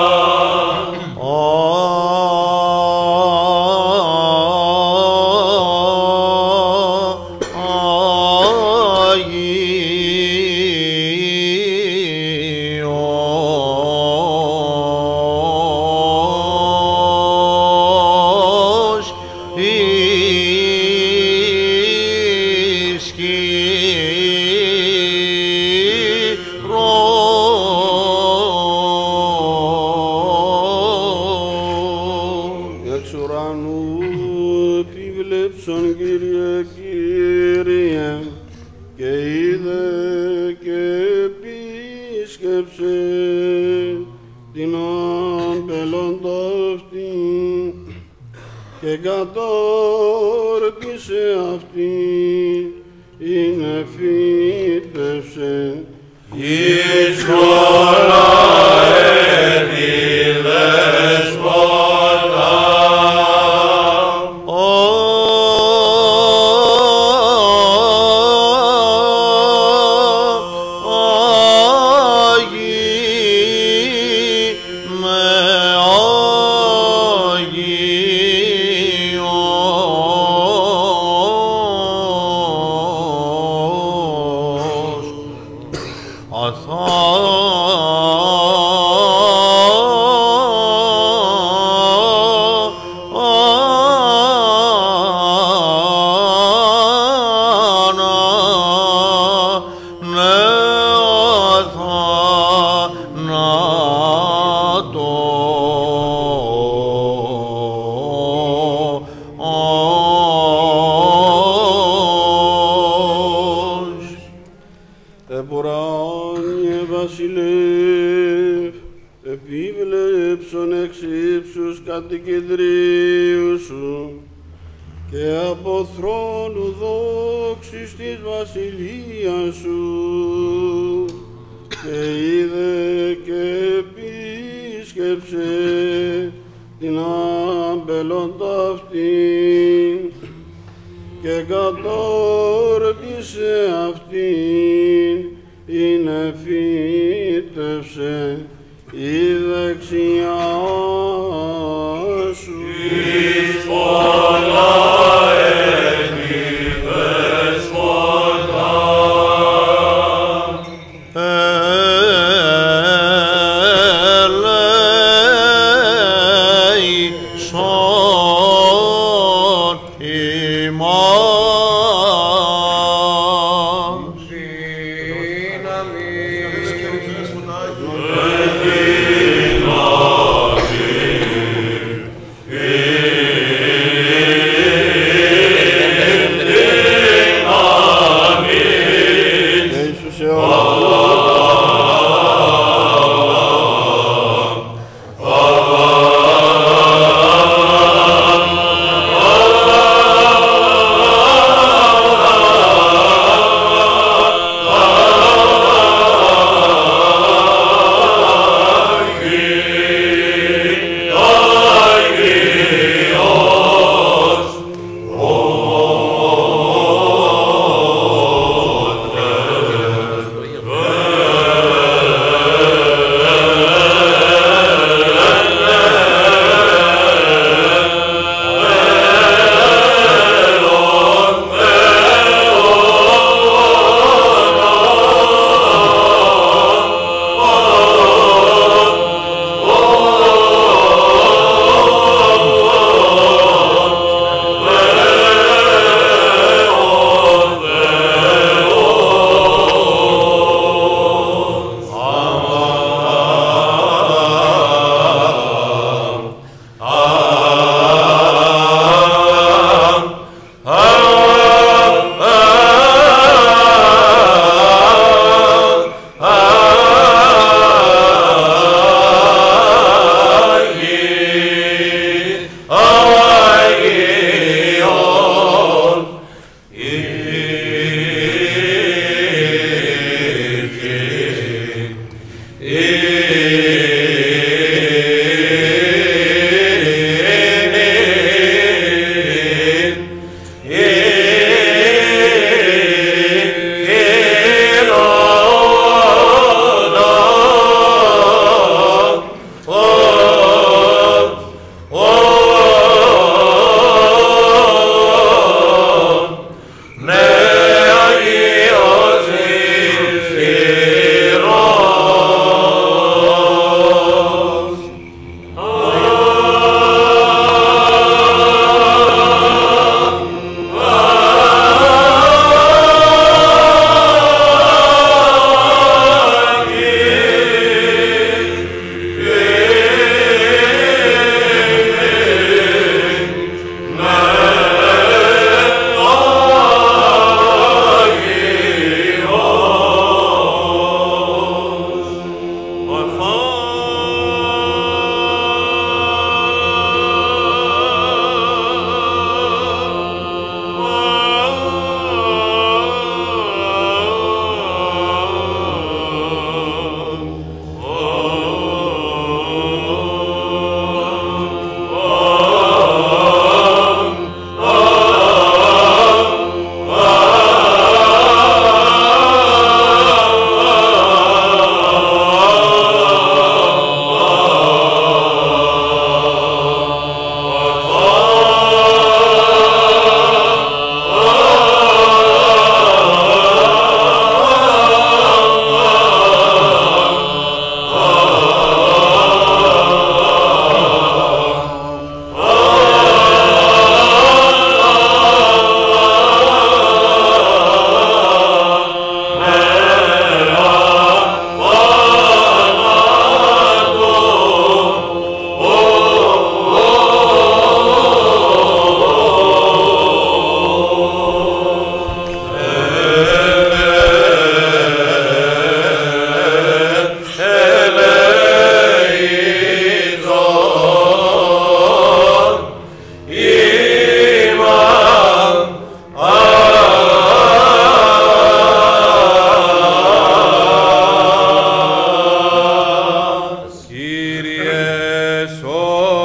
κατόρτισε αυτή, είναι φύτευσε εις πολλά επιδέσποτα, επίβλεψον εξ ύψους κατοικιδρίου σου και από θρόνου δόξης της βασιλείας σου, και είδε και επίσκεψε την άμπελον ταύτην και κατόρτισε αυτήν, είναι φύτευσε η δεξιά σου. εις πολλά επιδέσποτα, ελέησον ημάς. δύναμη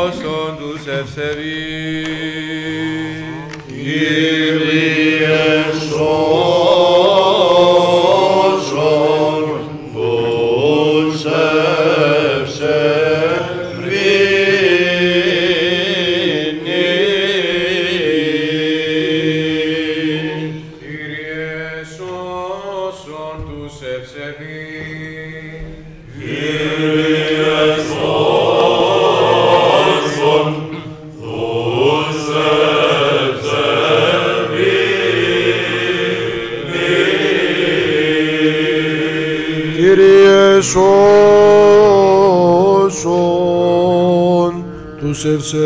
σώσον τους ευσεβείς. Κύριε σώσον τους ευσεβείς. Κύριε σώσον τους ευσεβείς. Κύριε σώσον τους Κύριε σώσον τους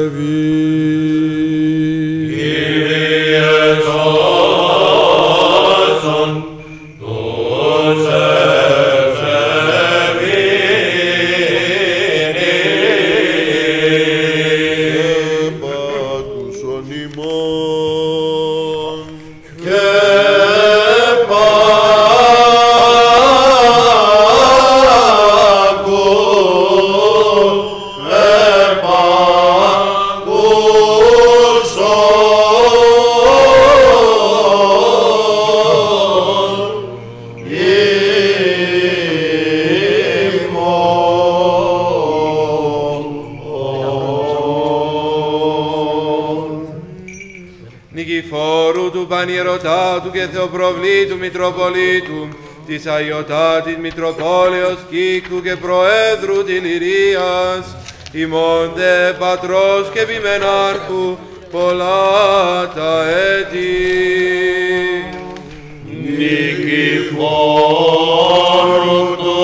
ευσεβείς. Κύριε σώσον τους ευσεβείς. Επάκουσον ημών Και Νικηφόρου του Πανιερωτάτου και Θεοπροβλήτου Μητροπολίτου, της Αγιωτάτης Μητροπόλεως Κίκου και Προέδρου Τηληρίας, ημών δε Πατρός και Επιμενάρχου πολλά τα έτη. Νικηφόρου του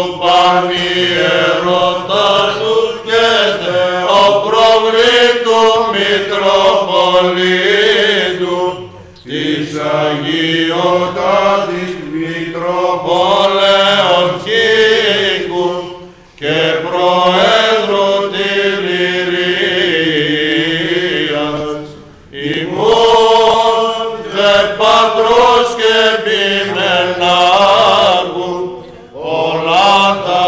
Πανιερωτάτου και Θεοπροβλήτου Μητροπολίτου, της Αγιωτάτης Μητροπόλεως Κίκου και Προέδρου Τηληρίας, ημών δε Πατρός και Επιμενάρχου πολλά τα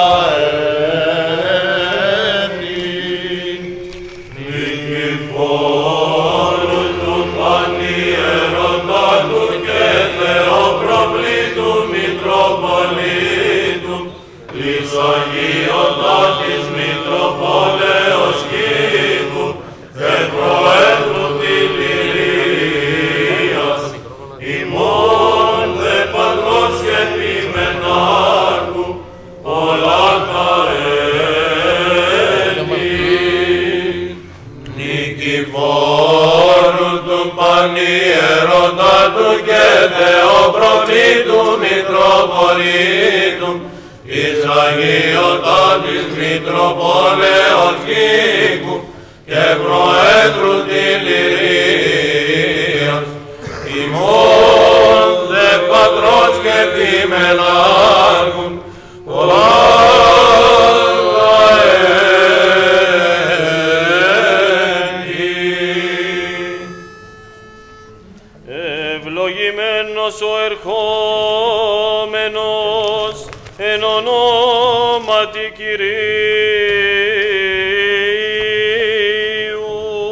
έτη. Νικηφόρου του Πανιερωτάτου και Θεοπροβλήτου Μητροπολίτου, της Αγιωτάτης Μητροπόλεως Κίκου και Προέδρου Τηληρίας, ημών δε Πατρός και Επιμενάρχου πολλά τα έτη. Νικηφόρου του Πανιερωτάτου και Θεοπροβλήτου Μητροπολίτου, της Αγιωτάτης Μητροπόλεως Κίκου και Προέδρου Τηληρίας, ημών δε Πατρός και Επιμενάρχου πολλά τα έτη. Ευλογημένος ο ερχόμενος εν ονόματι Κυρίου.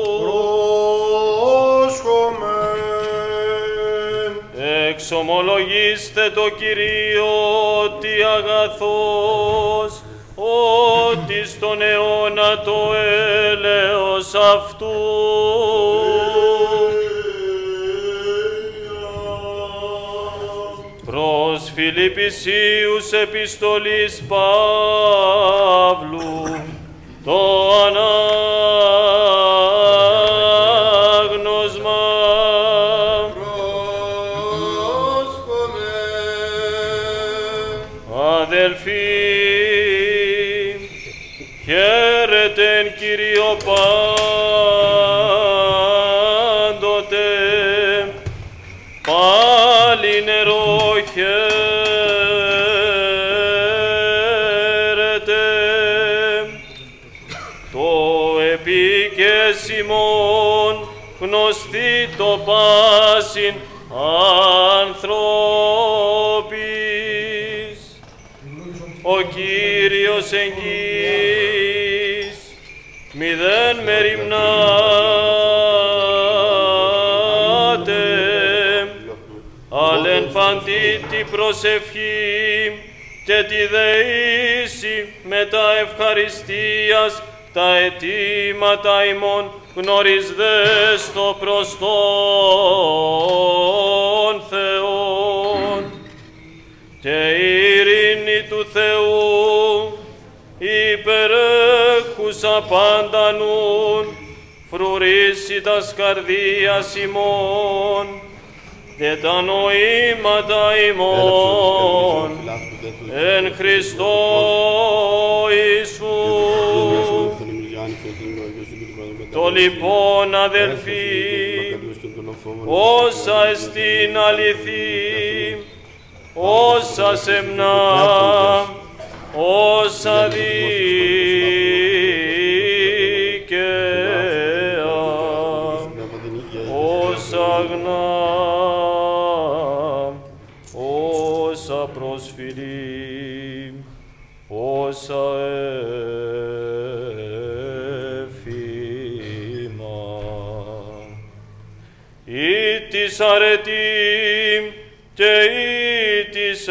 Πρόσχομεν. Εξομολογήστε το Κυρίο ότι αγαθός, ότι στον αιώνα το έλεος αυτού. Προς Φιλιππισίους επιστολής Παύλου, το ανάγνωσμα. Αδελφοί, χαίρετε εν Κύριο πάντοτε, πάλι νερό χαίρετε, το επίκαισιμον γνωστή το πάσιν ανθρώπης, ο Κύριος εγγύης μηδέν μεριμνάτε, αλεν παντή τη προσευχή και τη δεήση με τα ευχαριστίας τα αιτήματα ημών γνωρισδές το προς τον Θεόν. Και η ειρήνη του Θεού υπερέχουσα πάντα νουν φρουρήσει τας καρδίας ημών και τα νοήματα ημών εν Χριστώ Ιησού. Το λοιπόν αδελφοί, όσα εστίν αληθή, όσα σεμνά, όσα δίκαια, όσα αγνά, όσα προσφυλή, όσα έφημα, ή της αρετή και ή της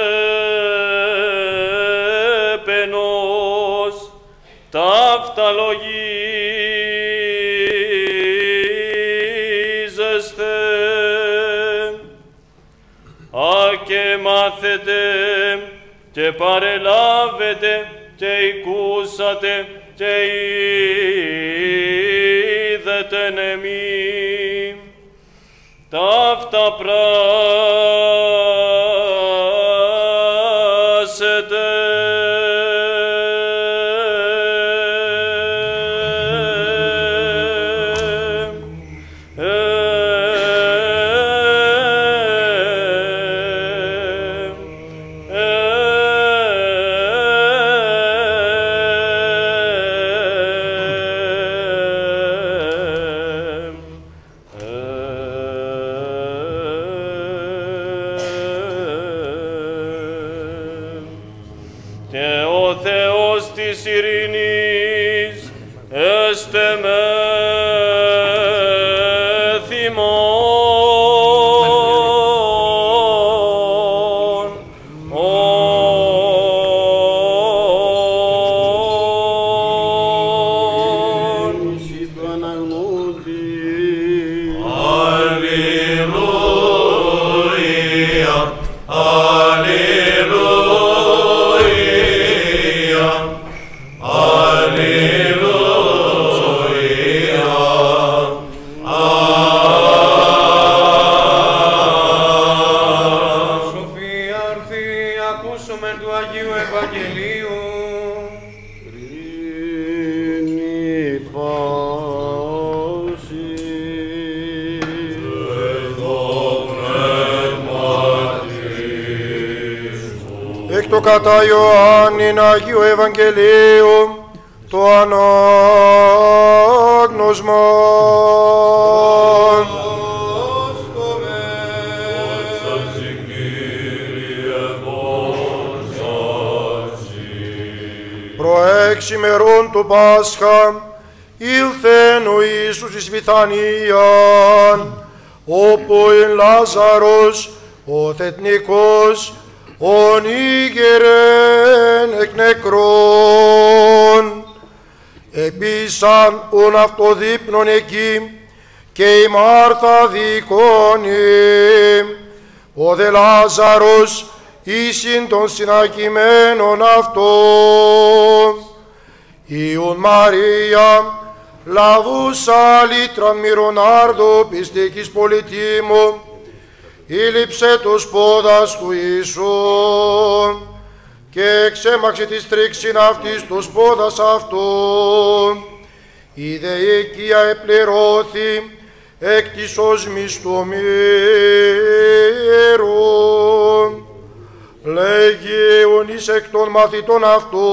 έπαινος, ταύτα λογίζεστε, και μάθετε και παρελάβετε και οικούσατε και είδετε εμεί ταύτα πράσετε. Κατά Ιωάννην Αγίου Ευαγγελίου το ανάγνωσμα. Προέξι μερών του Πάσχα ήλθεν ο Ιησούς εις Βηθανίαν, όπου εν Λάζαρος ο θετνικός ον ήγερεν εκ νεκρών. Επίσαν ον αυτοδείπνον εκεί και η Μάρθα δικόνη, ο δε Λάζαρος ήσυν των συνακειμένων αυτών. Ιουν Μαρία λαβούσα λίτραν μυρονάρδου πιστικής πολυτίμου, ήλυψε τους πόδας του Ιησού και εξέμαξε τη στρίξην αυτής τους πόδας αυτού. Η δε οικία επληρώθη εκ της οσμής του μύρου. Λέγει ονείς εκ των μαθητών αυτού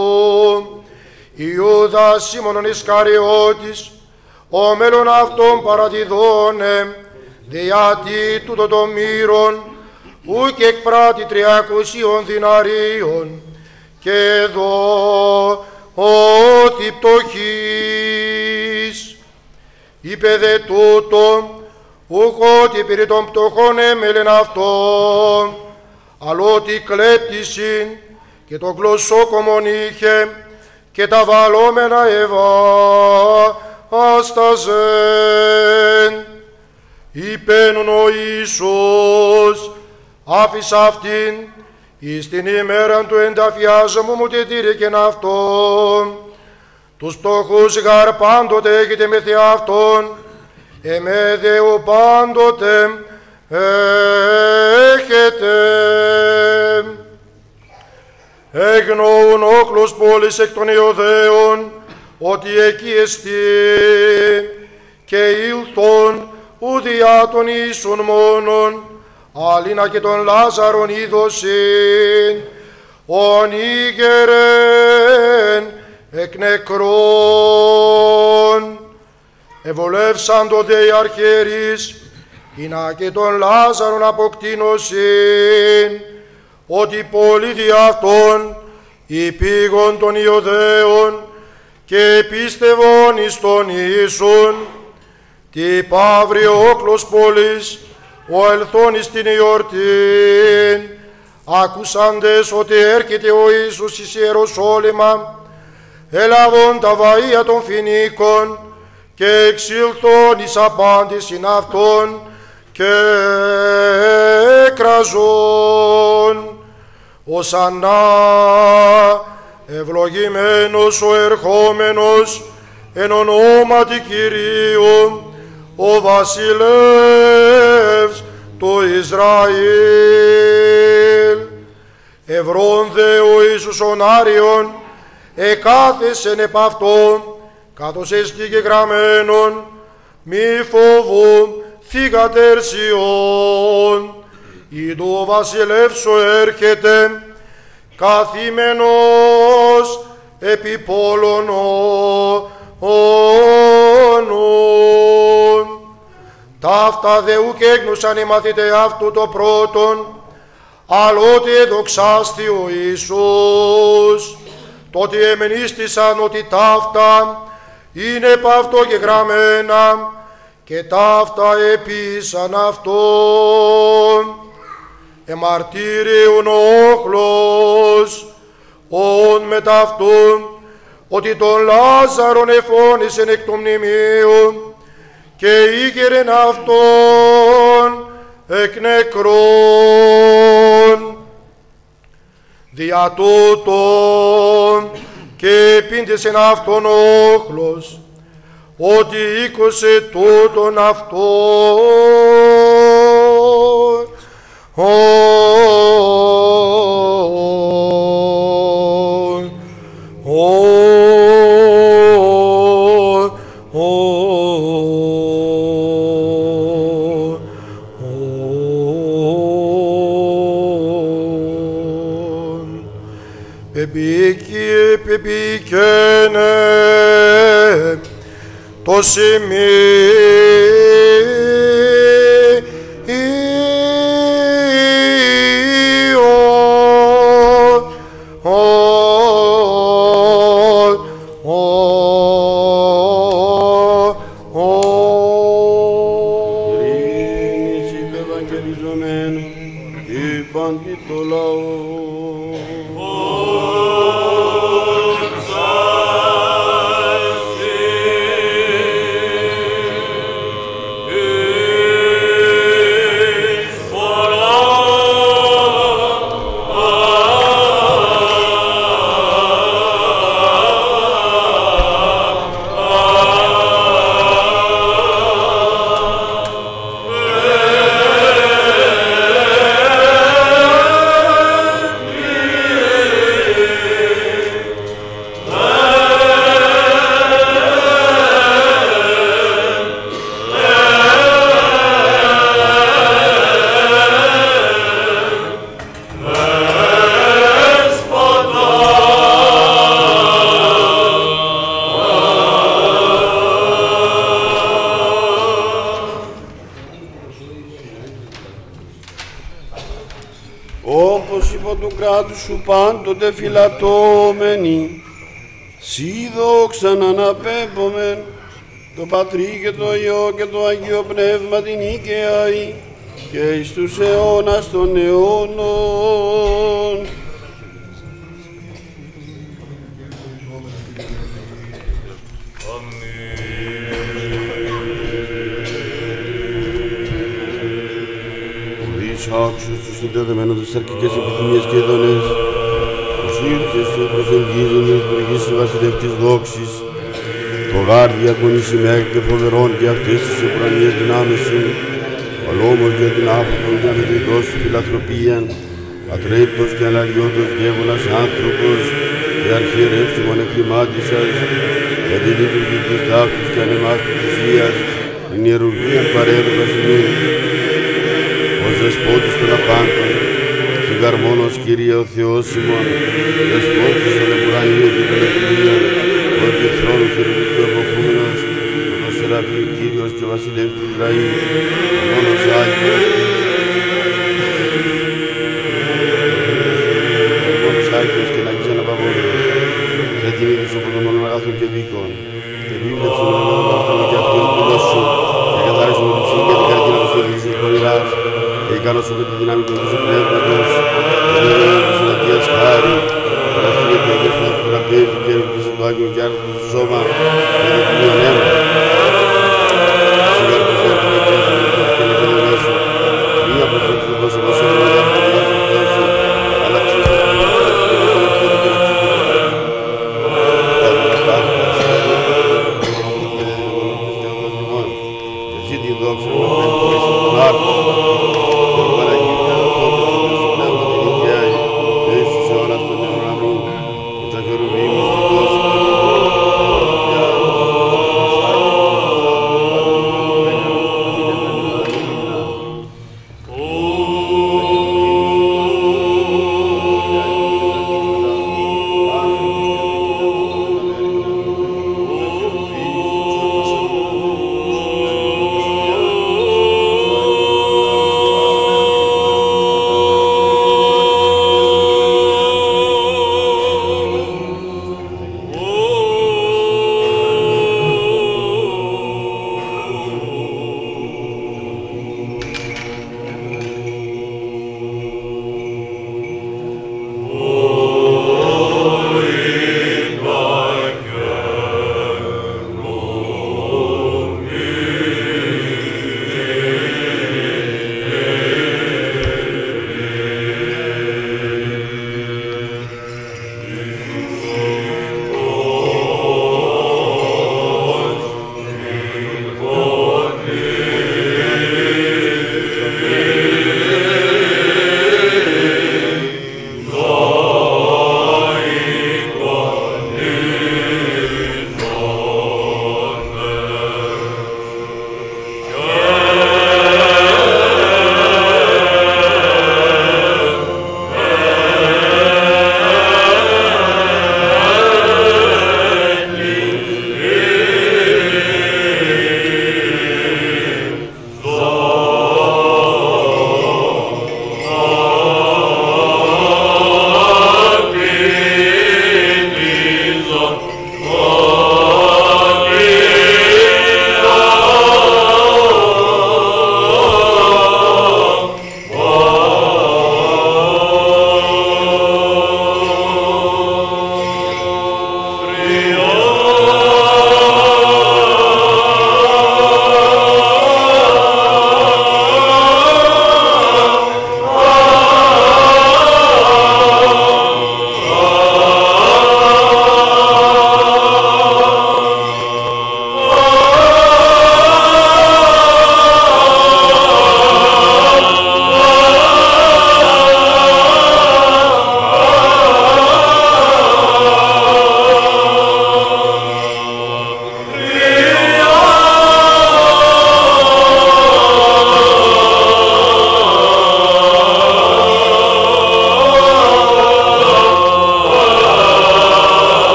Ιούδας Σίμωνον Ισκαριώτης, ο μέλλον αυτόν παραδιδώνε, διάτι τούτο το μύρον ουκ εκπράττει 300 διναρίων, και εδώ ότι πτωχής. Είπε δε τούτο, ούχ ότι περί των πτωχών έμελεν αυτό, αλλά ότι κλέπτησιν και το γλωσσόκομον είχε και τα βαλόμενα ασταζεν. Είπεν ο Ιησούς, άφησα αυτήν εις την ημέραν του ενταφιάζομου μου και τήρηκεν αυτόν. Τους πτωχούς γαρ πάντοτε έχετε με αυτόν, εμέ δε ο πάντοτε έχετε. Εγνώουν όχλος πόλης εκ των Ιουδαίων, ότι εκεί εστί, και ήλθον ουδιά τον Ιησούν μόνον, αλλήνα και τον Λάζαρον είδωσιν, ον ήγερεν εκ νεκρών. Ευολεύσαν το δε οι αρχιερείς, εινά και τον Λάζαρον αποκτήνωσιν, ότι πολλοί δι' αυτόν υπήγον των Ιουδαίων και πίστευον εις τον Ιησούν, τι παύρει όχλος πόλης, ο ελθόν εις την γιορτήν, ακούσαντες ότι έρχεται ο Ιησούς εις Ιεροσόλυμα, έλαβον τα βαΐα των φοινίκων και εξήλθον εις απάντησιν αυτών και εκραζόν. Ωσαννά, ευλογημένος ο ερχόμενος εν ονόματι Κυρίου, ο βασιλεύς του Ισραήλ. Ευρών δε ο Ιησούς ον Άριον εκάθεσεν επ' αυτόν, καθώς εστί και γραμμένον, μη φοβούν θύγατερ Σιών, ειδού ο βασιλεύς σου έρχεται, καθήμενος επί πόλων όνων. Ταύτα δε ουκ έγνωσαν οι μαθηταί αυτού το πρώτον, αλλά ότι εδοξάστη ο Ιησούς, τότε εμενίστησαν ότι ταύτα είναι επ' αυτό και γραμμένα, και ταύτα επίσαν αυτόν. Εμαρτύριον ο όχλος, ον μετ' αυτόν, ότι τον Λάζαρον εφώνησεν εκ του μνημείου και ήγερεν αυτόν εκ νεκρών. Δια τούτον και πήντησεν αυτόν ο όχλος, ότι οίκωσε τούτον αυτόν. Επικένε το Ειρήνης υπευαγγελιζομένου, είπαν και το λαό. Όπως υπό του κράτους σου πάντοτε φυλατώμενοι, Σοι δόξαν αναπέμπομεν, το Πατρί και το Υιό και το Αγίο Πνεύμα την Οικαιαή, και εις τους αιώνας των αιώνων. Άξιος τους συντεδεμένους τις αρκικές επιθυμίες και ειδονές, τους ήρθες του προσεγγίζουν της πληγής της βασιλευτής δόξης, το γάρ διακονήσει μέχρι και φοβερών και αυτές τις επουρανίες δυνάμεις σου, παλόμος για την άφροπον και αμετρητός σου φιλανθρωπίαν, ατρέπτος και αναλιώτος γεύωνας άνθρωπος και αρχιερεύσιμον εκκλημάτισσας, για τη λειτουργή της τάφτης και ανεμάστης θυσίας, την ιερουργίαν παρέδωκας ημίν, ως δεσπότης των απάντων, συγκαρμόνος Κύριε ο Θεός ημών, δεσπότης των επουρανίων και των εκκλημίων, ο επιθρόνος ερευνητικού εποχούμενος, ο Σεραφείμ Κύριος και ο βασιλεύς του Ισραήλ, ο μόνος Άγιος, ο μόνος Άγιος και να αγγίζαν απαγόρευτος, σε τιμήθης από των μόνων αγαθών και δίκων, και βίβλεψε με τον αγαθόν και αυτόν του δώσου, και καθάρισου με την ψυχή και την καρδιά του Θεολογικής πονηράς, και ικανώσου με τη δύναμη του Αγίου Πνεύματος, και δίνει της Αγίας χάρη, παραστήρια και αγίες του τραπέζι και ευκήσε του Άγιου και άρθρο του σώμα, και το κοινό νεύμα. Σιγά που φέρει και κέφτει με το και λεπέδονές σου, μία προφήτης του πρόσωπος σου, μία προφήτης του πρόσωπος σου, αλλά ξύστα του πρόσωπος σου, και το και το και τη δόξα να πρέπει στον άρθρο, και ο Παναγία Θεότος και στον πνεύμα την Οικαιάη, και εις τους αιώνας των αιώνων, και τα χερουβίμους του κόσμου,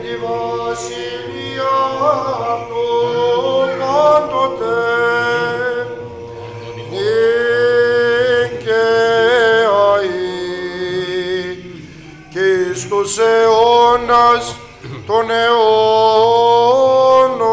τη βασιλεία του πάντοτε και εις τους αιώνας των αιώνων.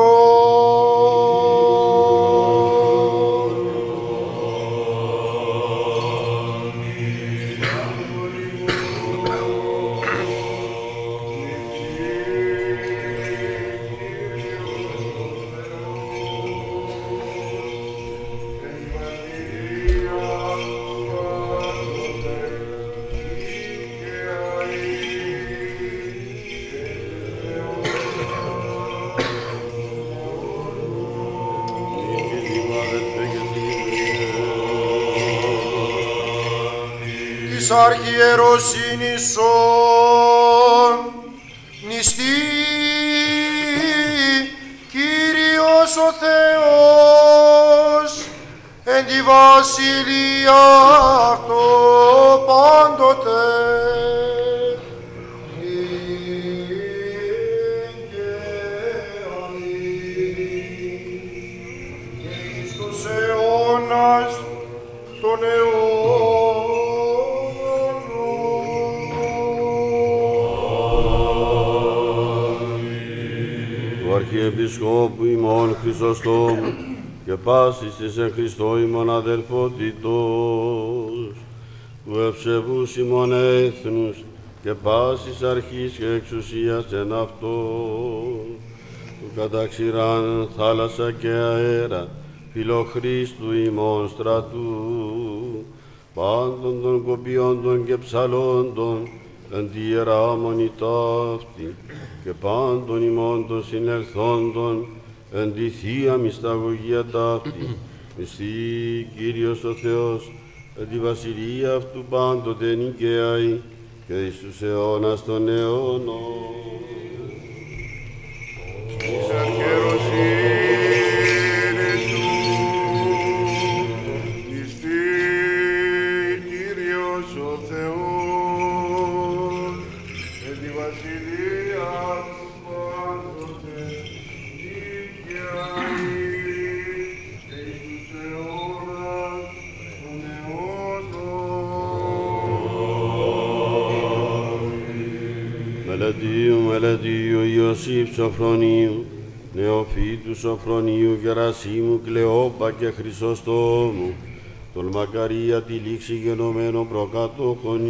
Αρχιεροσύνησον νηστεί Κύριος ο Θεός εν τη βασιλεία αυτό πάντοτε. Και εις τους αιώνας των αιώνων. Αρχιεπισκόπου ημών Χρυσοστόμου και πάσης της εν Χριστώ ημών αδελφότητος, του ευσεβούς ημών έθνους και πάσης αρχής και εξουσίας εν αυτό, του καταξηράν θάλασσα και αέρα, φιλοχρίστου ημών στρατού, πάντων των κοπιόντων και ψαλόντων, εν τη Ιερά Μονή ταύτη, και πάντων ημών των συνελθόντων, εν τη Θεία Μυσταγωγία ταύτη, μυστή Κύριος ο Θεός, εν τη βασιλεία αυτού πάντοτε νικαίαη, και εις τους αιώνας των αιώνων. Εις αρχιεροσύνης του, νηστεί Κύριος ο Θεός, εν τη βασιλεία του πάντοτε νικαίαη, και εις τους αιώνας των αιώνων. Μελετίου Ιωσήφ Σοφρονίου, Νεοφύτου Σοφρονίου, Γερασίμου, Κλεόπα και Χρυσοστόμου, τον Μακαρία τη λήξη γενομένων προκατόχων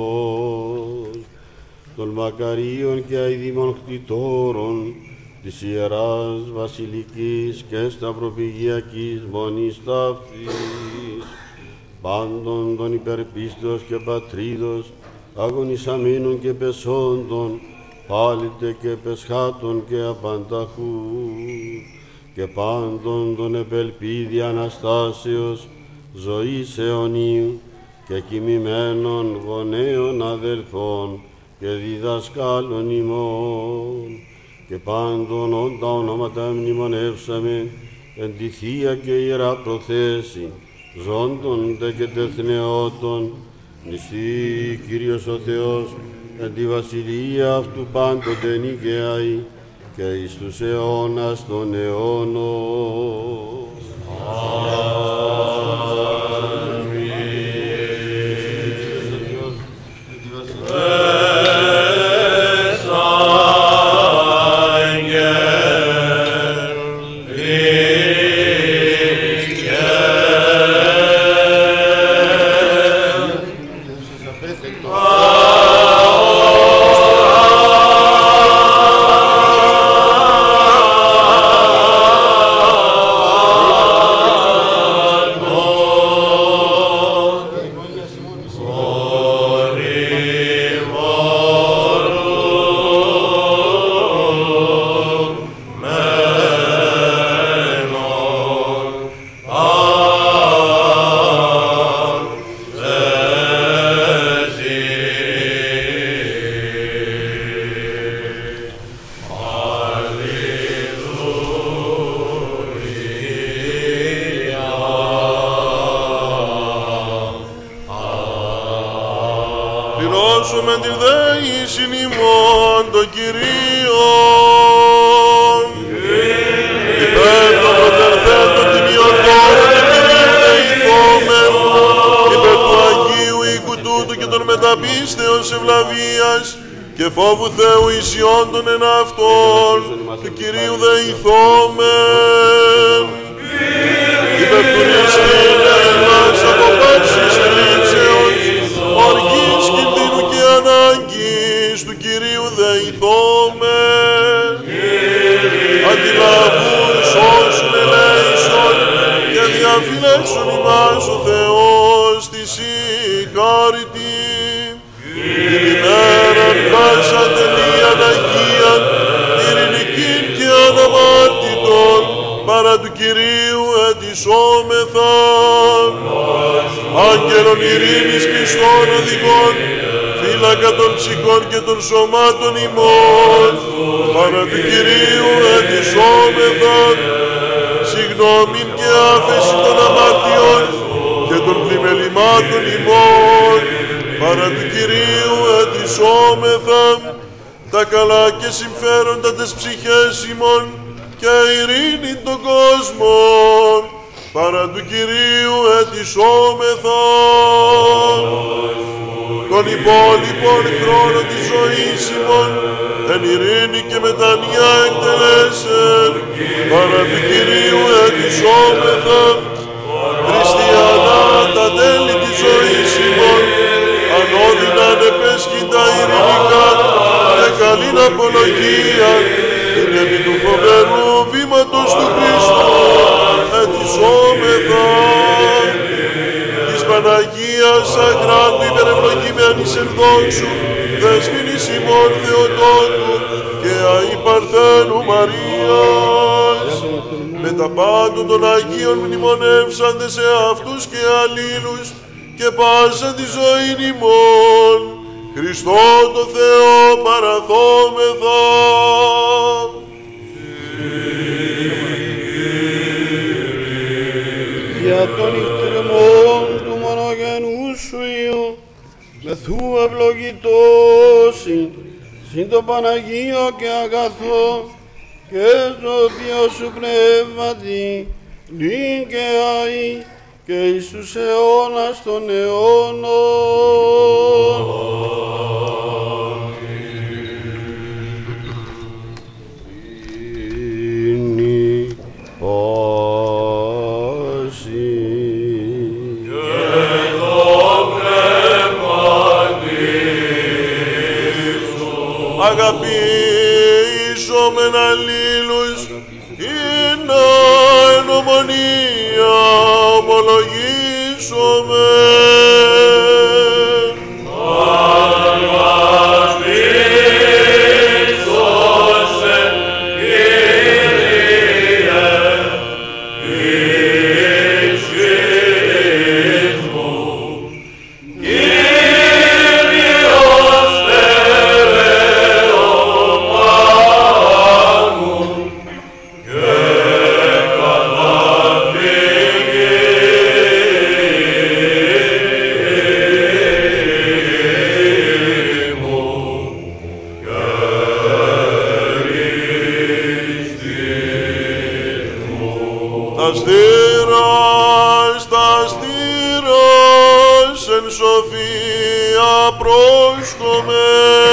ημών, των Μακαρίων και αηδήμων κτητόρων, της Ιεράς Βασιλικής και Σταυροπηγιακής Μονής ταύτης, πάντων των υπερπίστεως και πατρίδος, αγωνισαμένων και πεσόντων, πάλιτε και πεσχάτων και απανταχού, και πάντων των επελπίδη Αναστάσεως, ζωής αιωνίου, και κοιμημένων γονέων αδελφών, και διδασκάλων ημών, και πάντων όντα ονόματα μνημονεύσαμε, εν τη Θεία και Ιερά προθέση, ζώντων δε και τεθνεώτων, νηστεί Κύριος ο Θεός, εν τη βασιλεία αυτού πάντοτε νικαίαη, και εις τους αιώνας των αιώνων. Πληρώσουμε την δέησιν ημών των Κυρίων. πνεύματος ευλαβίας και φόβου Θεού ισιόντων εν αυτόν, του Κυρίου δεηθόμεν. Υπερτουρείς την Ελλάς από πάσης θλίψεως, οργής, κινδύνου και ανάγκης, του Κυρίου δεηθόμεν. Αντιλαβούς όσων ελέησον και διαφυλάξον ημάς ο Θεός της συγχάρητη. Την ημέραν πάσα τελείαν Αγίαν, ειρηνικήν και αναμάρτητον, παρά του Κυρίου ετισόμεθα. Άγγελον ειρήνης πιστών οδηγών, φύλακα των ψυχών και των σωμάτων ημών, παρά του Κυρίου ετισόμεθα. Συγγνώμην και άφεση των αμαρτιών και των πλημελημάτων ημών, παρά του Κυρίου ετισόμεθα. Τα καλά και συμφέροντα τες ψυχές ημών και ειρήνη των κόσμων, παρά του Κυρίου ετισόμεθα. Τον υπόλοιπον χρόνο της ζωής ημών εν ειρήνη και μετανία εκτελέσεν, παρά του Κυρίου ετισόμεθα. Χριστιανά τα τέλη της ζωής ημών, ανώδυνα ανεπέσχυντα ειρηνικά και καλήν απολογία, την επί του φοβερού βήματος του Χριστού ετισόμεθα. Της Παναγίας Αχράντου υπερευλογημένης εν δόξου, δεσποινής ημών Θεοτόκου και αη Παρθένου Μαρίας, με τα πάντων των Αγίων μνημονεύσαντε σε αυτούς και αλλήλους και πάσα τη ζωήν ημών, Χριστό το Θεό παραθόμεθα. Για τον ηχτρεμόν του μονογενού σου Υιού, μεθού ευλογητώσει, συν το Παναγίο και αγαθό, και στο Θείο σου πνεύματι, νυν και αεί, και εις τους αιώνας των αιώνων. Ειρήνη πάση. Και το πνεύμα σου. Αγαπήσομεν αλλήλους, είναι εν ομονία ομολογήσομεν. Αγαπήσωσε, Κύριε, εις φύλης μου. Κύριος Θεεοπάγου και εν σοφία πρόσκομε.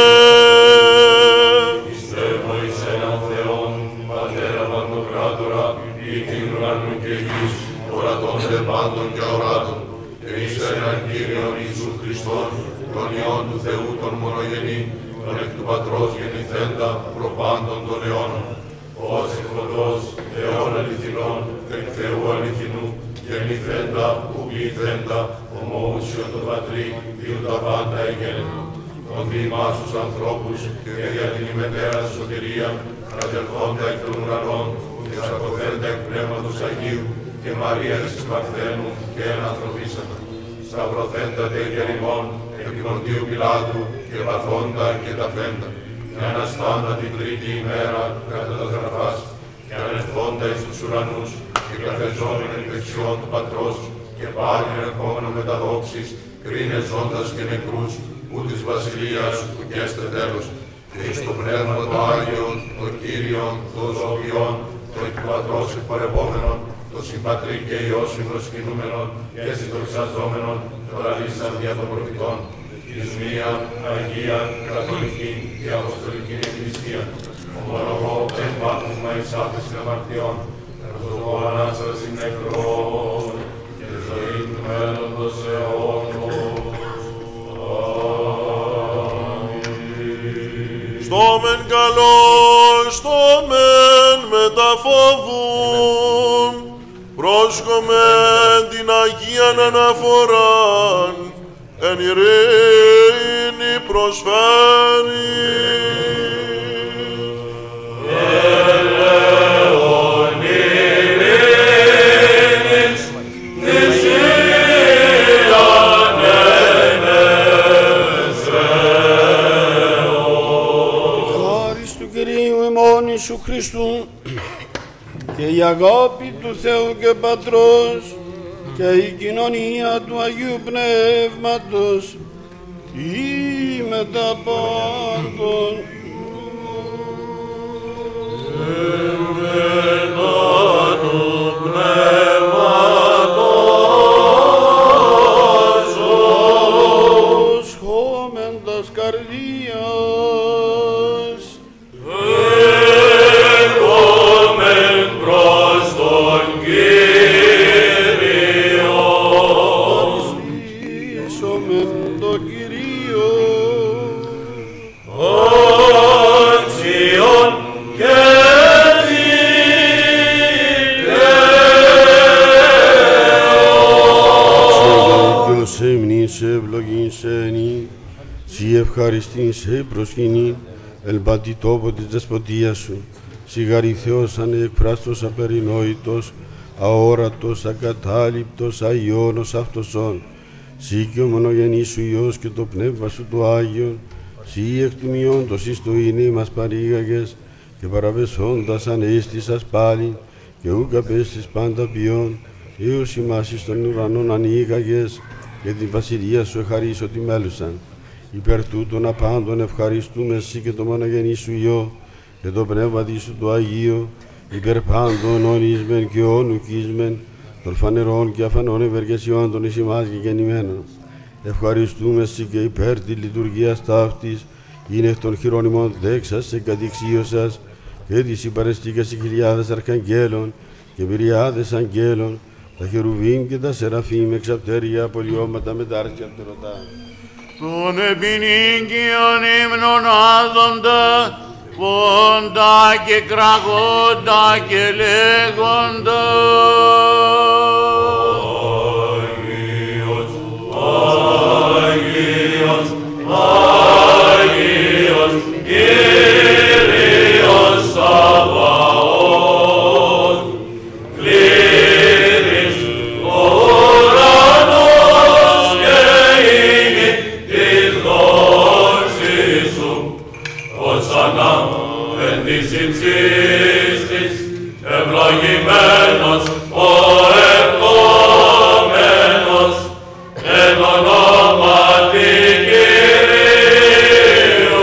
Πιστεύω εις έναν Θεόν, Πατέρα Παντοκράτορα, οίκην ουρανού και γης, ορατών δε πάντων και οράτων, και εις έναν Κύριον Ιησού Χριστόν, τον Υιόν του Θεού τον μονογενή, τον εκ του Πατρός γεννηθέντα προπάντων των αιώνων, ως εκ φωτός, Θεόν αληθινών, εκ Θεού αληθινού, γεννηθέντα, που ποιηθέντα, ομοούσιο το Πατρί, διού τα πάντα εγένετο. Τον διημάς τους ανθρώπους και για την ημετέρα σωτηρία, κατερθόντα εκ των ουρανών, και ξαποθέντα εκ Πνεύματος Αγίου, και Μαρίας της Παρθένου και ενανθρωπίσαντα. Σταυρωθέντα τε γερημών, επί Ποντίου Πιλάτου, και παθόντα και ταφέντα. Και αναστάντα την τρίτη ημέρα κατά τα γραφάς, και ανερθόντα εις τους ουρανούς, και καθεζόμενα εν δεξιόν του Πατρός, και πάλι ερχόμενο με τα δόξης, κρίνε ζώντας και νεκρούς, που της βασιλείας που καίστε τέλος. Και εις το Πνεύμα το Άγιον, το Κύριον, το Ζωοποιόν, το εκ του Πατρός εκπορευόμενον, το Συμπατρί και Υιός συμπροσκυνούμενον, και συντοξαζόμενον, το λαλήσαν δια των προφητών, εις μίαν Αγίαν Καθολικήν και Αποστολικήν Εκκλησίαν, ομολογώ εν βάπτισμα εις άφεσιν αμαρτιών, προσδοκώ Ανάστασιν νεκρών και ζωήν του μέλλοντος αιώνος. Στο μεν καλόν, στο μεν μεταφοβούν, πρόσχομεν την Αγίαν αναφοράν, εν ειρήνη προσφέρει. Ελέον ειρήνης, θυσίαν ενέσεως. Χάρις του Κυρίου ημών Ιησού Χριστού και η αγάπη του Θεού και Πατρός και η κοινωνία του Αγίου Πνεύματος ή με τα πάντων. Σχόμεντας καρδίας Έκομεν προς τον Κύριο. Αριστήσομεν το Κυρίο. Άξιον και δικαίως έμνησε, ευλογήσενη, σοι ευχαριστήνσε προσκυνή, ελπατή τόπο της δεσποτείας σου, σιγαρή Θεός ανεκφράστος απερινόητος, αόρατος, ακατάληπτος, αϊώνος αυτοσόν, σοι και ο μονογενής σου Υιός και το Πνεύμα σου το Άγιον, σοι εκ του μειόντος εις το είναι μας παρήγαγες και παραβεσόντας ανέστησας πάλι και ούκ απέστης πάντα ποιόν, έως ημάς εις των ουρανών ανοίγαγες και την βασιλεία σου εχαρίσω τη μέλουσαν. Υπέρ τούτων απάντων ευχαριστούμε εσύ και το μονογενή σου Υιό και το Πνεύμα σου το Αγίο, υπέρ πάντων ονείσμεν και ονουκίσμεν, των φανερών και αφανών ευεργεσιών των εις ημάς και γεννημένων. Ευχαριστούμε εσύ και υπέρ τη λειτουργία ταύτης, είναι εκ των χειρονιμών δέξας σε κατηξίωσας και της υπαρεστήκας οι χιλιάδες αρχαγγέλων και μυριάδες αγγέλων, τα χερουβίμ και τα σεραφείμ εξαπτέρια απολυώματα με τα άρτια πτερωτά. Τον επινίκιον ύμνον άδοντα, πόντα και κραγόντα και λέγοντα. Άγιος, Άγιος, Άγιος, Κύριος Σαβαώθ, κλήρης ο ουρανός και η γη της δόξης σου, οσανά εν της υψής της, ευλογημένος ο ερχόμενος, εν ονόματι Κυρίου.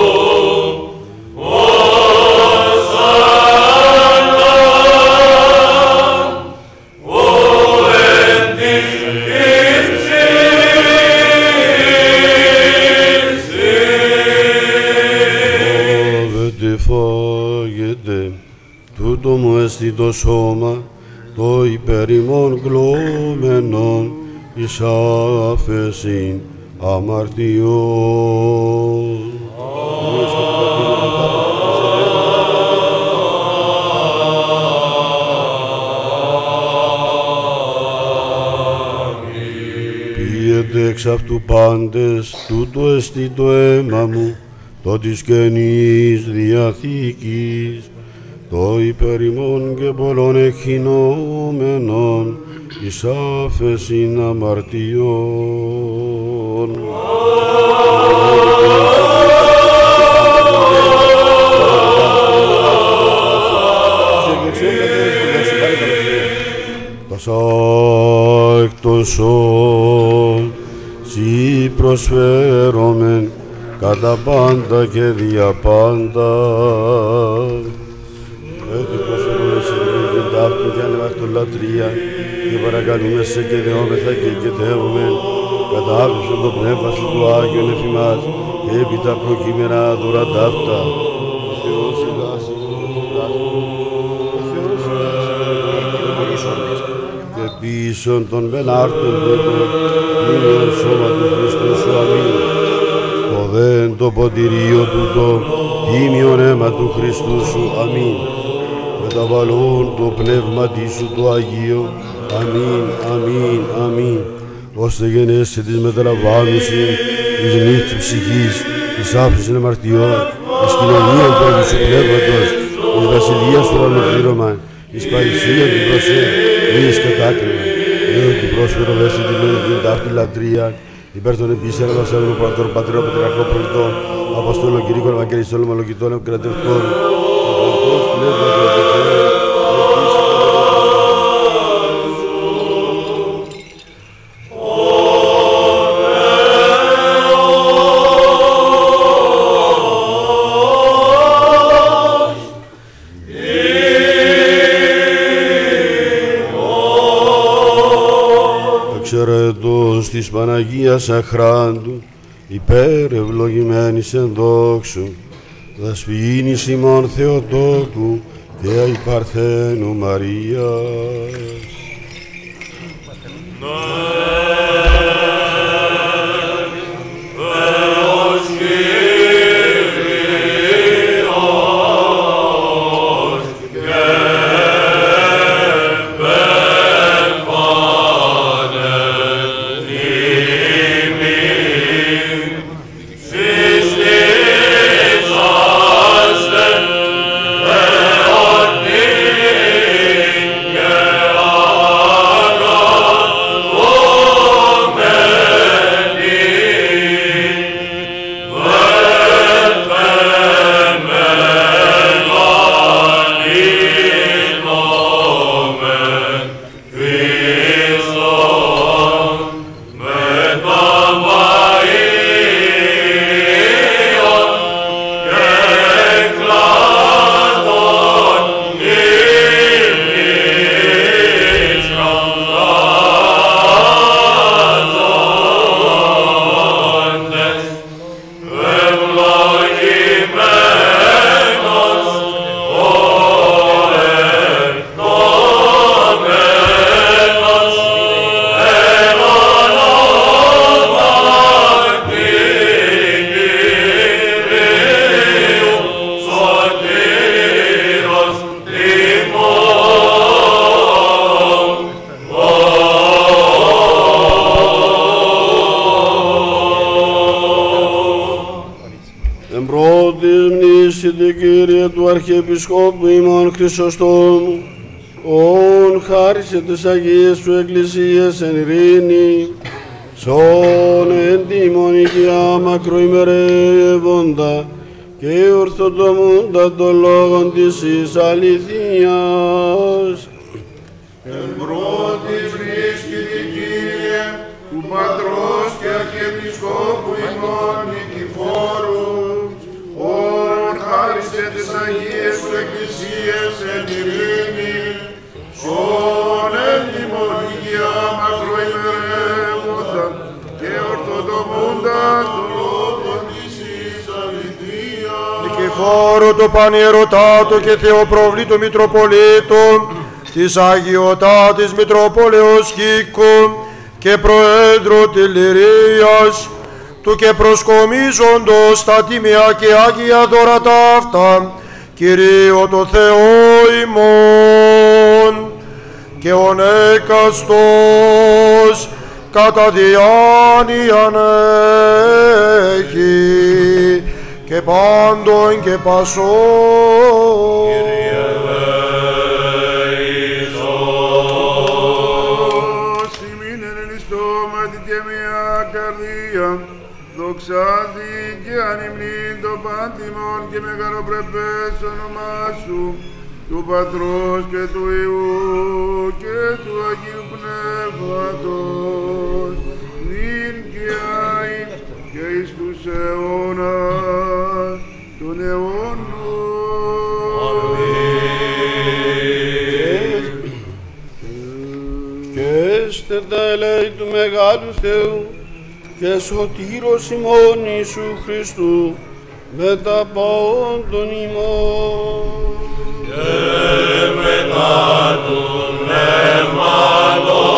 Οσανά, ο εν της υψής Φάγετε, φάγετε, τούτο μου έστι το σώμα, το υπέρ ημών κλώμενον, εις άφεσιν αμαρτιών. Πίετε εξ αυτού πάντες, τούτο έστι το αίμα μου, το της Καινής Διαθήκης, το υπέρ ημών και πολλών εκχυνόμενων, εις άφεσιν αμαρτιών. Εκτοσών, σοι προσφέρομεν κατά πάντα και δια πάντα. Έτσι προσφέρουμε σε την ταύτη και ανεβαστολατρία και παρακαλούμε σε και δεόμεθα και οικετεύουμε κατάπληψον το πνεύμα σου του Άγιον εφημάς και επί τα προκείμενα δώρα ταύτα. Θεός ηλάσης, και πίσον των πενάρτων τούτων ήλιον σώμα του Χριστού σου, αμήν. Το δέν το ποτηρίο τούτο τίμιον αίμα του Χριστού σου, αμήν. Μεταβαλών το πνεύματι σου το Αγίο, αμήν, αμήν, αμήν. Ώστε γενέσαι της μεταλαμβάνουσι, της νύχτης ψυχής, της άφησης αμαρτιών, της κοινωνίας του Αγίου σου Πνεύματος, της βασιλείας του ολοκλήρωμα, της παρησίας του προσέ, εις κατάκριμα, έω του πρόσφερο βέση τη μένει ταύτη λατρεία, υπέρ των επίσης βασιλείων πατρών, πατριών, πατριακών προλητών, Αποστόλων, Κηρύκων, Ευαγγελιστών, Ομολογητών, Επικρατευτών, εξαιρετός της Παναγίας Αχράντου, υπέρ ευλογημένης εν δόξου, δασποιήνης ημών Θεοτόκου και αϊ Παρθένου Μαρίας. Κύριε του Αρχιεπισκόπου ημών Χρυσοστόμου, ον χάρισε τις Αγίες σου Εκκλησίες εν ειρήνη, σον εν τιμον υγεία μακροημερεύοντα και ορθοτομούντα των λόγων της εις αληθείας. Εν πρώτης βρίσκεται, Κύριε, του Πατρός και Αρχιεπισκόπου ημών Νικηφόρου, ον χάρισε τις Αγίες σου Εκκλησίες εν ειρήνη, σον εν τιμον υγεία μακροημερεύοντα και ορθοτομούντα των λόγων της εις αληθείας. Νικηφόρου του Πανιερωτάτου και Θεοπροβλήτου Μητροπολίτου της Αγιωτάτης Μητροπόλεως Κίκου και Προέδρου της Λυρίας του και προσκομίζοντος τα τίμια και Άγια δώρα ταύτα, Κυρίω το Θεό ημών, και ον έκαστος κατά διάνοιαν έχει και πάντων και πασών. Δοξάζει και ανυμνήν το πάντιμον και μεγαλοπρεπές όνομά σου, του Πατρός και του Υιού και του Αγίου Πνεύματος, νυν και αεί και εις τους αιώνας των αιώνων. Και έστε τα ελέη του Μεγάλου Θεού, και σωτήρος ημών Ιησού Χριστού, μετά πόντων ημών. Και μετά του πνεύματος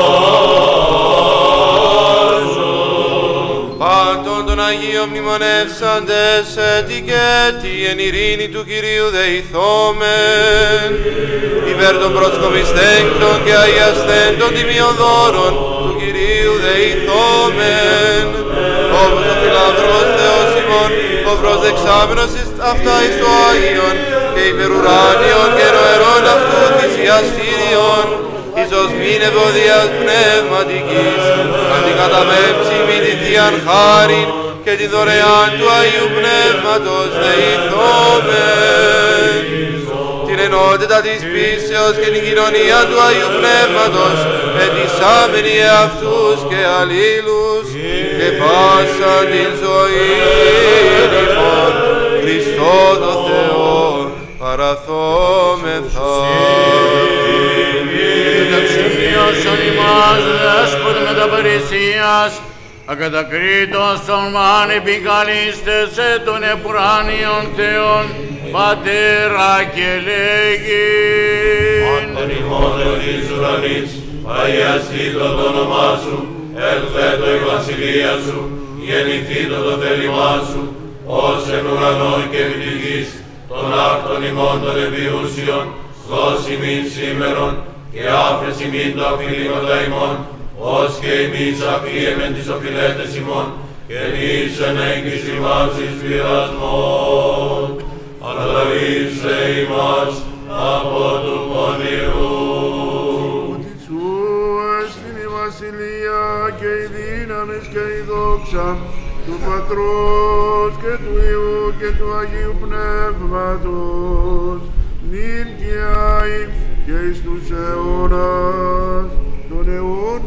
σου. Πάντων των Αγίων μνημονεύσαντες έτη και έτη εν ειρήνη του Κυρίου δεηθόμεν, υπέρ των προσκομιστέντων και αγιαστέντων τιμίων δώρων του Κυρίου δεηθόμεν, όπως ο φιλάνθρωπος Θεός ημών, ο προσδεξάμενος αυτά εις το Άγιον και υπερουράνιον και ροερών αυτού θυσιαστήριον, εις ως μην ευωδίας πνευματικής, αντικαταπέμψει μη τη Θείαν χάριν και τη δωρεάν του Αγίου Πνεύματος δεηθόμεν. Την ενότητα της πίστεως και την κοινωνία του Αγίου Πνεύματος ετισάμενοι εαυτούς και αλλήλους και πάσα την ζωή λοιπόν Χριστό το Θεό παραθόμεθα. Μεταξυμίωσον ημάς δέσποτε μεταπαρησίας, ακατακρίτως των μάν επικαλίστεσαι των επουράνιων Θεών, Πατέρα και λέγειν. Όταν ημών εις ουρανής, αγιαστήτω το όνομά σου, ελθέτω η βασιλεία σου, γεννηθήτω το θέλημά σου, ως εν ουρανό και επί της γης, των άκτων ημών των επιούσιων, δώσει μην σήμερον, και άφεση μην το αφιλίγοντα ημών, ως και εμείς αφίεμεν τις οφειλέτες ημών, και μης εν έγκυση μας εις πειρασμόν, αλλά λαβήσε ημάς από του πονηρού. Ότι σου εστιν η βασιλεία και η δύναμις και η δόξα του Πατρός και του Υιού και του Αγίου Πνεύματος, νυν και αεί και εις τους αιώνας των αιώνων.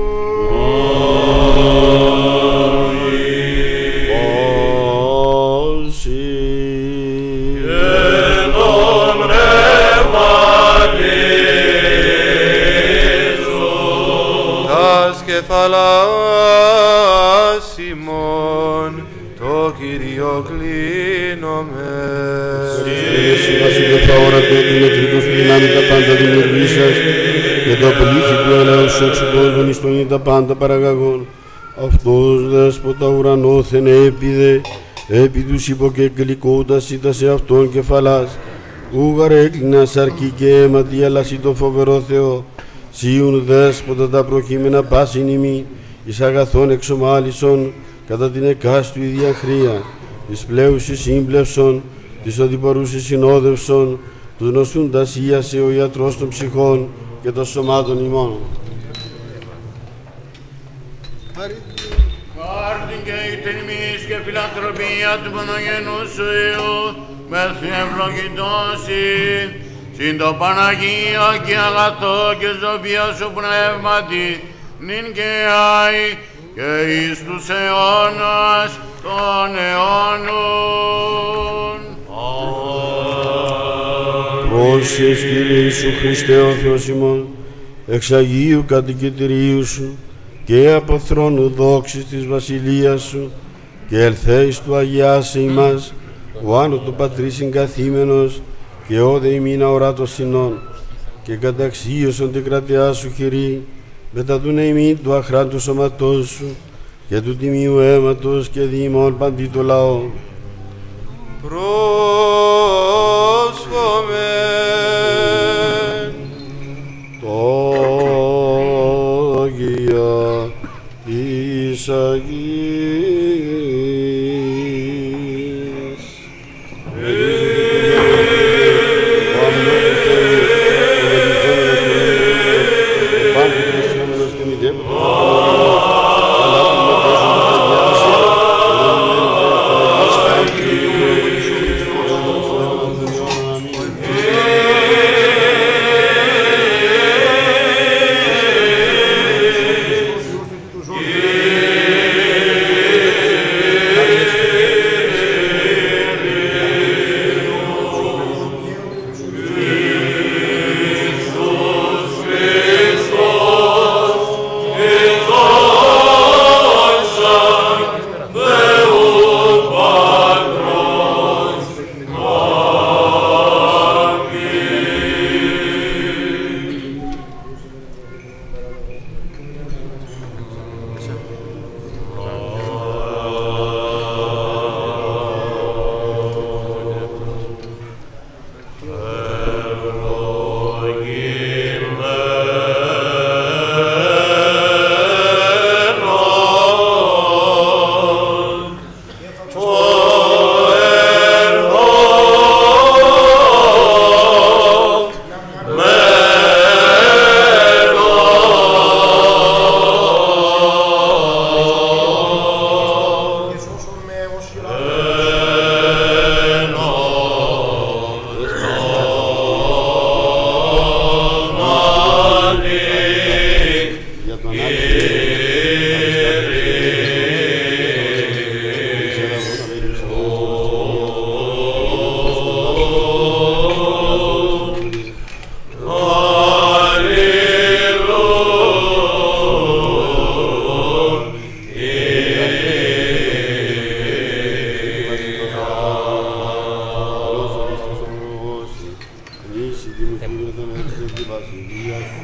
Κεφαλάς ημών το Κύριο κλείνομαι. Εσύ βασιλε τα όρατα ότι με τρίτος δυνάμει τα πάντα δημιουργήσας και το πλήθη του έλεος εξοικόντων εις τον τα πάντα παραγαγών. Αυτός δέσποτα ουρανόθεν έπιδε επί τους υποκεκλικόντας ήταν σε αυτόν κεφαλάς. Ούγαρ έκλεινα σαρκή και αίματι αλλά σύ το φοβερό Θεό. Σίουν δέσποτα τα προκείμενα πάσιν ημί, εις αγαθών εξομάλισον, κατά την εκάστου ίδια χρία, εις πλέουσης σύμπλευσον, της οδηπορούσης συνόδευσον, τους νοστούντας ίασε ο ιατρός των ψυχών και των σωμάτων ημών. Χάρτην και εκτιμής και φιλανθρωπία του μονογενού σου Υιού, μεθ' ευλογητώσει, συν το Παναγία και αγαθό και ζωβία σου πνεύματι, νυν και αεί και εις τους αιώνας των αιώνων. Πρόσχες Κύριε Ιησού Χριστέ ο Θεός ημών, εξ Αγίου κατοικητηρίου σου και από θρόνου δόξης της βασιλείας σου και ελθέης του αγιάσε ημάς, ο άνω του Πατρί συγκαθήμενος και όδε ημίν αοράτος συνών και καταξίωσον την κρατειά σου χειρή, μεταδούνε ημίν του αχράντου σώματός σου και του τιμίου αίματος και διημών παντί το λαό. Πρόσχομεν το Αγία της Αγίας. Ίση την ουθήνη των έξω τη βασιλεία σου.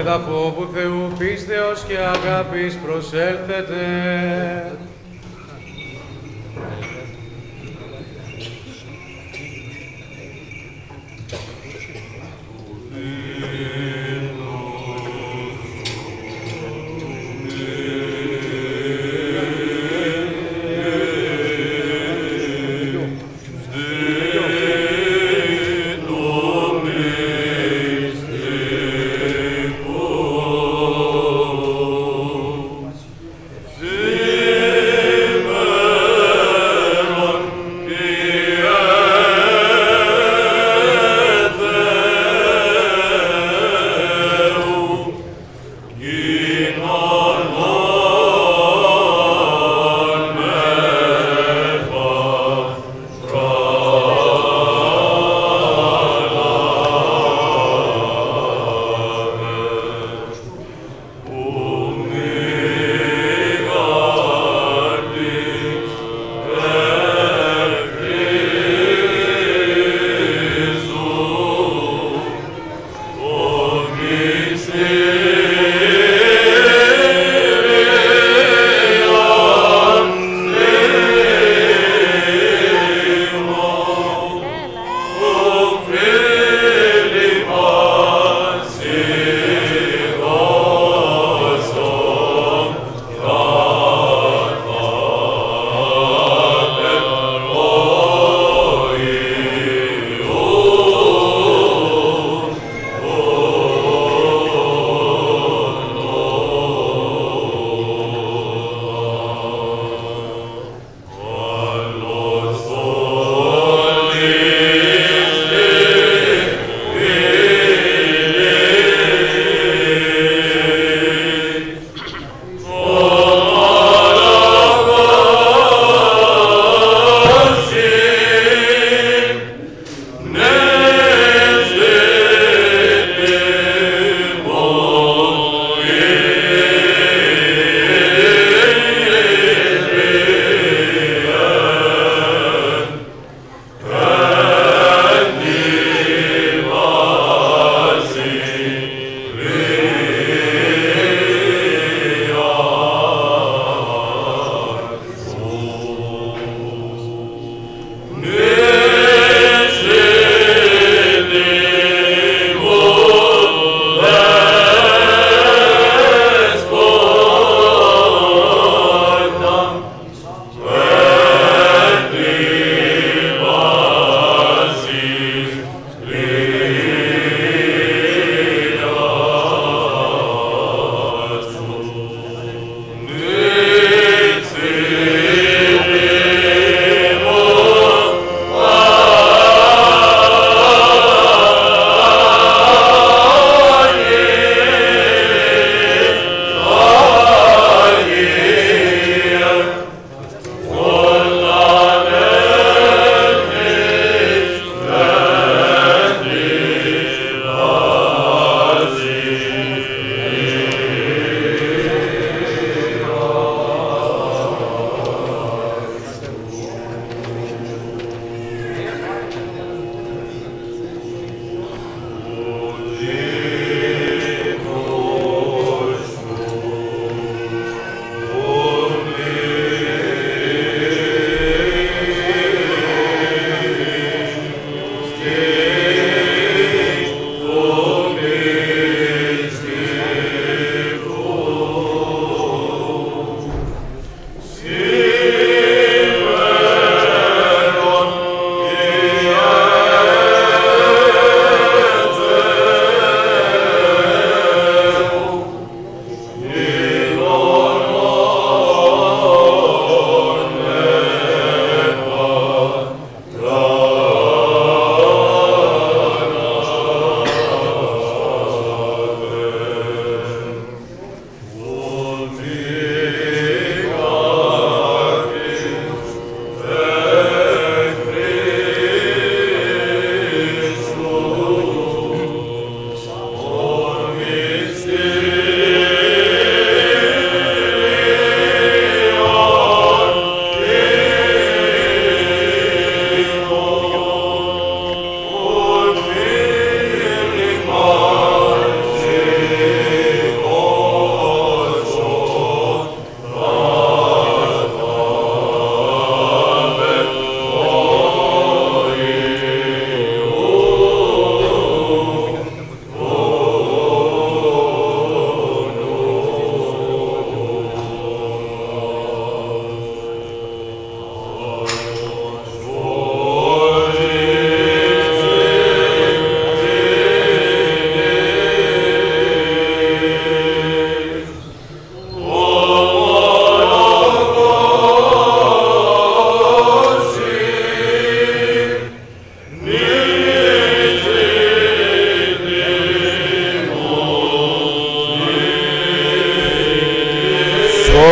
δα φόβου Θεού πίστεως και αγάπης προσέλθετε. Amen.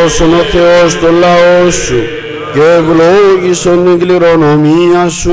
σώσον ο Θεός το λαό σου και ευλόγησον την κληρονομία σου.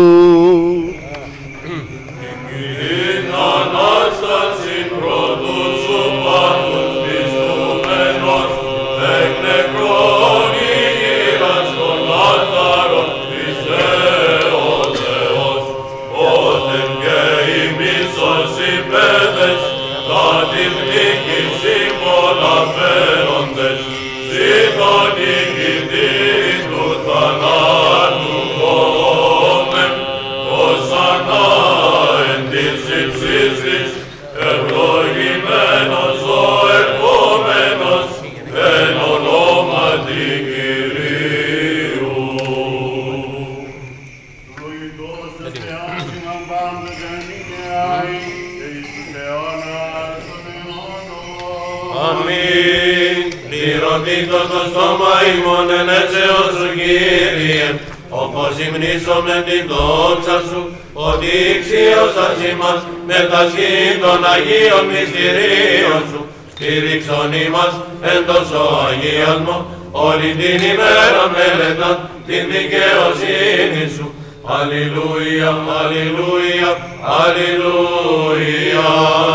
Των Αγίων μυστηρίων σου, στήριξον ημάς εν τόσο αγίασμο, όλη την ημέρα μελετάν την δικαιοσύνη σου. Αλληλούια, αλληλούια, αλληλούια.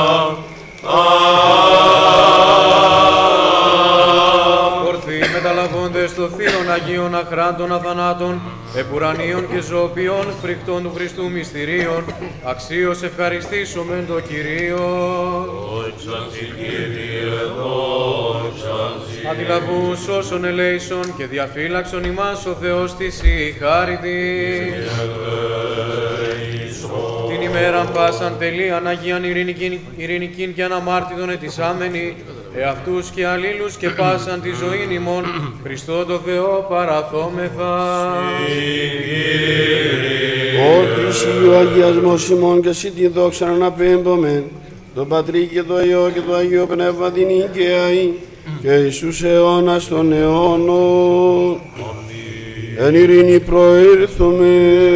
Ορθοί μεταλαβώντες στο θείον Αγίων αχράντων αθανάτων, επουρανίων και ζωοποιών φρικτών του Χριστού μυστηρίων, αξίως ευχαριστήσομεν το Κυρίο. Δόξα σοι, Κύριε, δόξα σοι. Αντιλαβούς όσων ελέησον και διαφύλαξον ημάς ο Θεός της η χάριτη. Την ημέραν πάσαν τελείαν Αγίαν ειρηνικήν και αναμάρτητον ετισάμενοι, εαυτούς και αλλήλους και πάσαν τη ζωήν ημών, Χριστό το Θεό παραθόμεθα. Ότι εσύ ο αγιασμός ημών και εσύ τη δόξα αναπέμπομεν, το Πατρί και το Υιό και το Αγίο Πνεύμα την οικαίαη, και εις τους αιώνας των αιώνων. Εν ειρήνη προήρθουμε.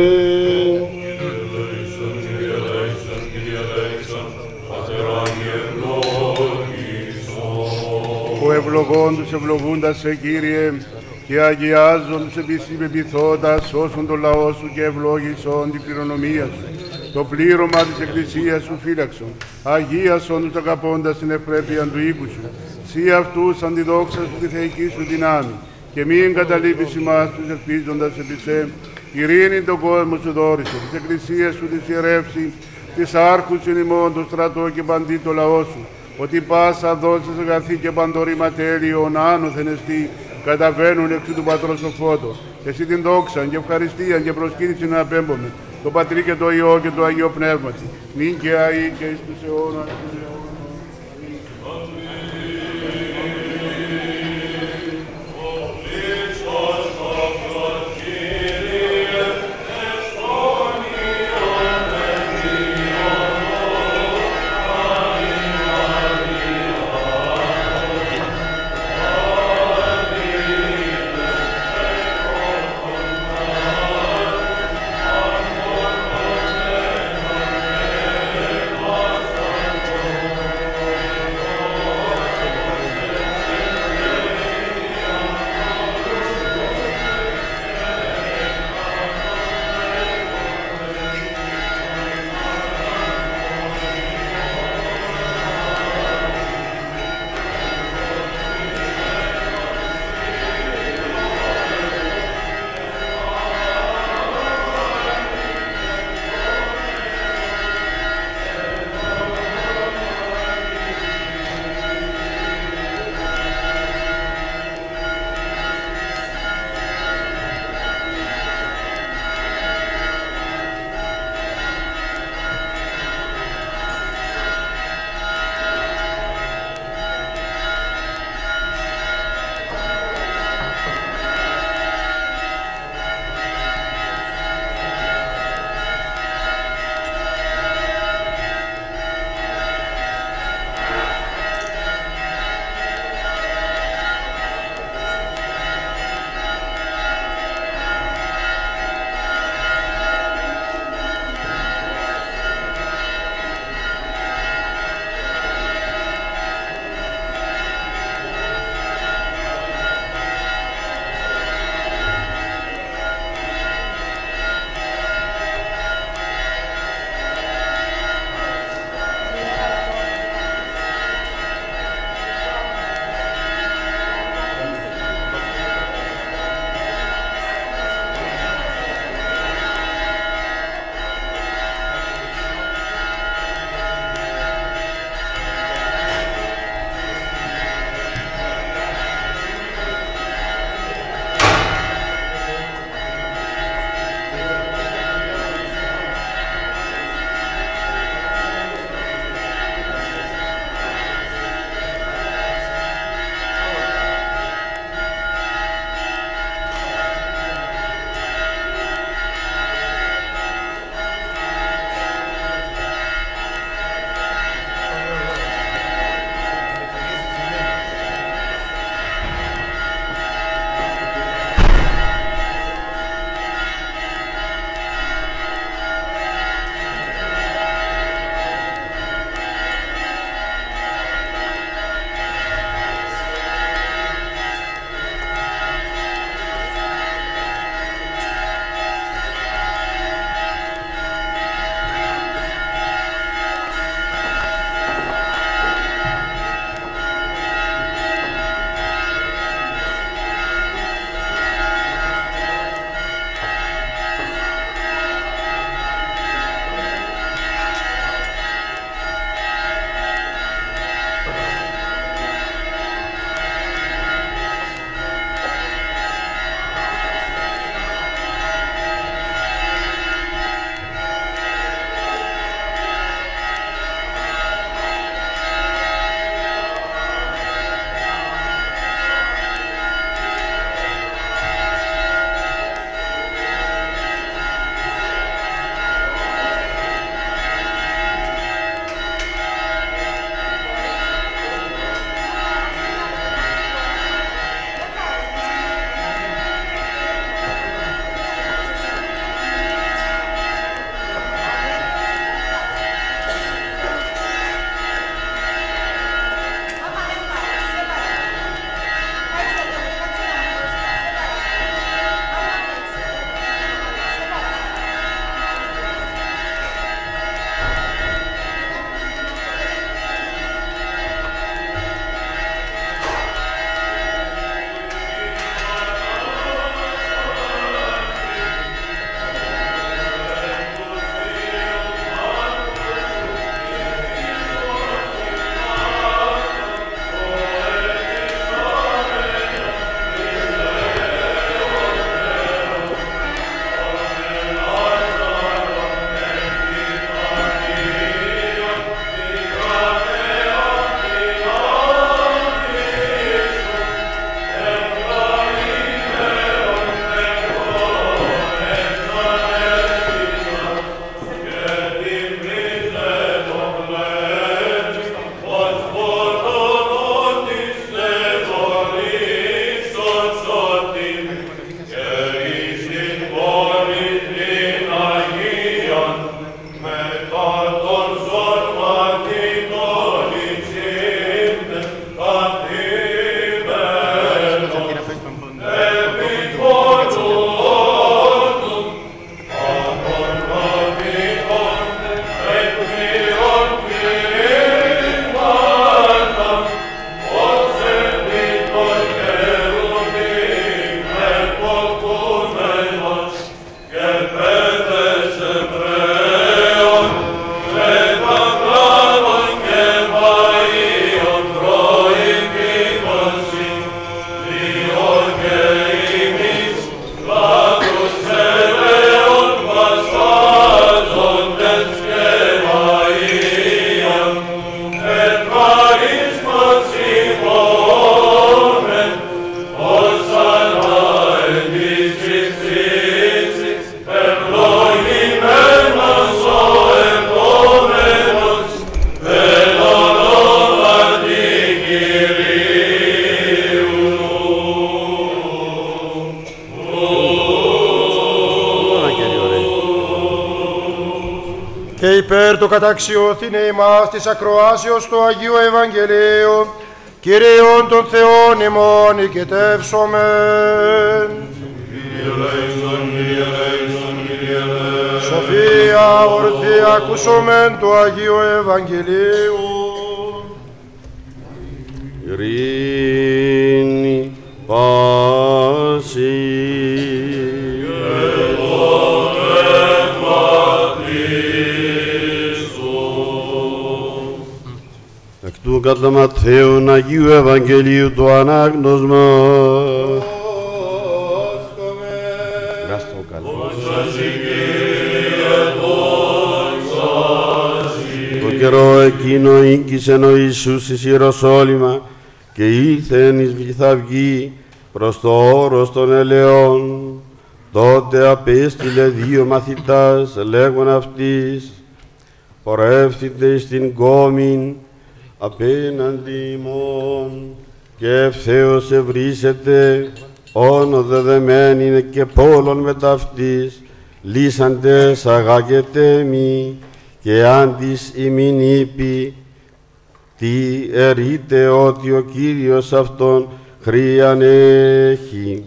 Ο ευλογών τους ευλογούντας σε Κύριε, και αγιάζον τους επιθώντας όσον το λαό σου και ευλόγησον την κληρονομία σου. Το πλήρωμα της Εκκλησίας σου φύλαξον, αγίασον τους αγαπώντας την ευπρέπεια του οίκου σου. Σύ αυτούς αντιδόξα σου τη θεϊκή σου δυνάμει, και μη εγκαταλείπεις ημάς τους ελπίζοντας επί σε. Ειρήνη τον κόσμο σου δόρισε, της Εκκλησίας σου της ιερεύσει, της άρχους ημών το στρατό και παντί το λαό σου. Ότι πάσα δόσεις αγαθή και παντορήμα τέλειον άνωθεν εστί, καταβαίνουν εξ του Πατρός το φώτο. Εσύ την δόξα και ευχαριστία και προσκύνηση να απέμπουμε, το Πατρί και το Υιό και το Αγίο Πνεύματι, νυν και αεί και εις τους αιώνας. Υπέρ το καταξιώθηνε ημάς της ακροάσεως του Αγίου Ευαγγελίου, Κύριον των Θεών ημών οικετεύσομεν. Σοφία ορθή ακούσομεν του Αγίου Ευαγγελίου. Ειρήνη πάση. Του κατά Ματθαίον Αγίου Ευαγγελίου το ανάγνωσμα. Το καιρό εκείνο ήγγισεν ο Ιησούς εις Ιεροσόλυμα και ήλθεν εις Βυθαυγή προς το όρος των ελαιών. Τότε απέστειλε δύο μαθητάς λέγον αυτοίς, πορεύθητε στην κόμην απέναντι ημών και ευθέως ευρύσετε όνο δεδεμένη και πόλων με ταυτής λύσαντες αγάγετε μη και άντις ημίν είπη τι ερείτε ότι ο Κύριος αυτόν χρίαν έχει.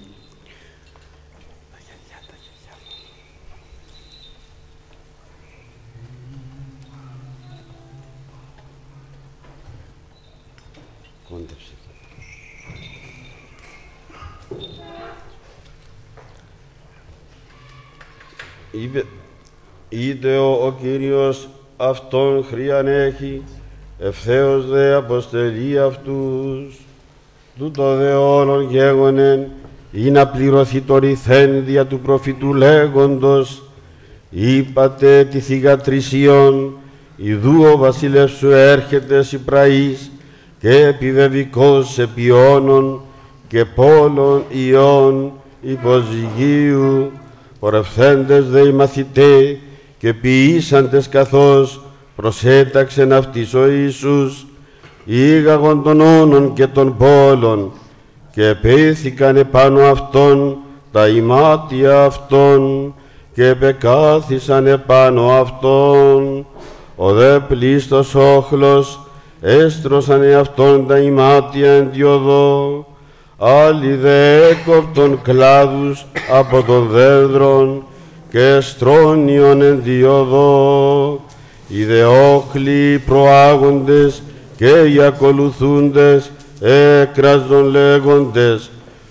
Είτε ο Κύριος αυτόν χρίαν έχει, ευθέως δε αποστελεί αυτούς. Τούτο δε όλων γέγονεν, ή να πληρωθεί το ρηθέν δια του προφητού λέγοντος, είπατε τη θυγατρησίων, ιδού ο βασιλεύς σου έρχεται συπραής και επιβεβικός επιώνων και πόλων ιών υποζυγίου. Πορευθέντες δε οι μαθητέ και ποιήσαντες καθώς προσέταξεν αυτής ο Ιησούς, ήγαγον των όνων και των πόλων και επέθηκαν επάνω αυτών τα ημάτια αυτών και επεκάθισαν επάνω αυτών. Ο δε πλήστος όχλος έστρωσαν εαυτόν τα ημάτια εν διοδό, άλλοι δε έκοπτον κλάδους από των δένδρων και στρώνιον εν διοδό. Οι δε όχλοι προάγοντες και οι ακολουθούντες έκραζον λέγοντες,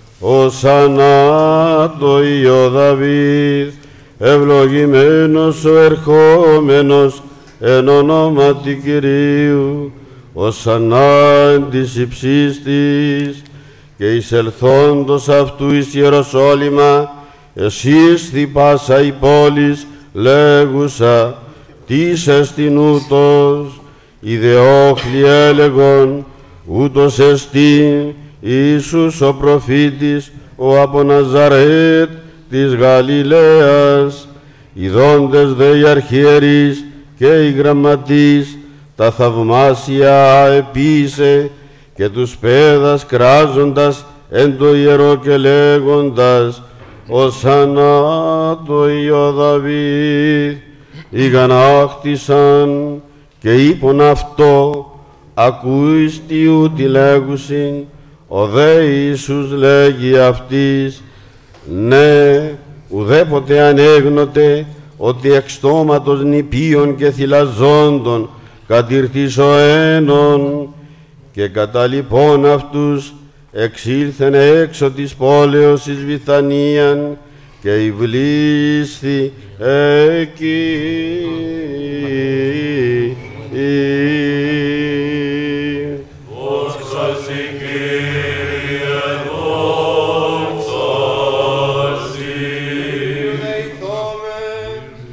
Ωσανά το Υιό Δαβίδ, ευλογημένος ο ερχόμενος εν ονόματι Κυρίου, Ωσανά εν της υψής της. Και εισελθόντος αυτού εις Ιεροσόλυμα, εσύσθη πάσα η πόλης, λέγουσα, τις εστιν ούτως. Οι δε όχλοι έλεγον, ούτως εστιν Ιησούς ο προφήτης, ο από Ναζαρέτ της Γαλιλαίας. Ιδώντες δε οι αρχιερείς και οι γραμματείς, τα θαυμάσια επίησε και τους πέδας κράζοντας εν το ιερό και λέγοντας, Ωσανά το Υιό Δαβίδ, ηγανάχτησαν και είπον αυτό, ακούεις τι ούτι λέγουσιν. Ο δε Ιησούς λέγει αυτής, ναι, ουδέποτε ανέγνωτε ότι εξ στόματος νηπίων και θυλαζόντων κατηρθείς ο ένων. Και κατά λοιπόν αυτούς εξήλθεν έξω της πόλεως εις Βηθανίαν και υβλίσθη εκεί. Δόξα σοι, Κύριε, δόξα σοι.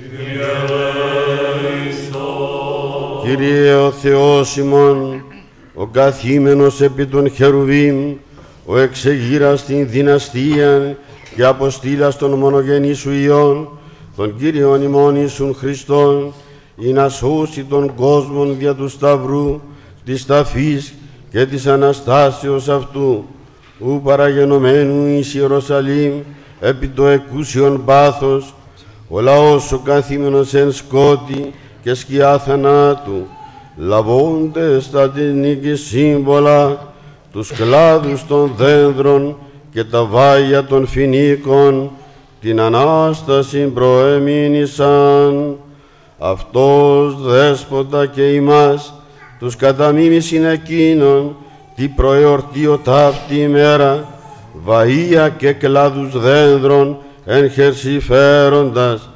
Κύριε ο Θεός ημών, ο καθήμενος επί των Χερουβίμ, ο εξεγείρας την δυναστείαν και αποστήλας των μονογενής σου Υιών, τον Κύριον ημών Ιησούν Χριστόν, ή να σώσει τον κόσμον δια του Σταυρού, της ταφής και της Αναστάσεως αυτού, ου παραγενωμένου εις Ιερουσαλήμ, επί το εκούσιον πάθος, ο λαός ο καθήμενος εν σκότη και σκιά θανάτου, λαβώντες τα της νίκης σύμβολα, τους κλάδους των δένδρων και τα βάγια των φοινίκων, την Ανάσταση προεμήνησαν. Αυτός δέσποτα και ημάς, τους καταμίμησιν εκείνων, τη προεορτίο ταύτη ημέρα, βαΐα και κλάδους δένδρων εν χερσιφέροντας,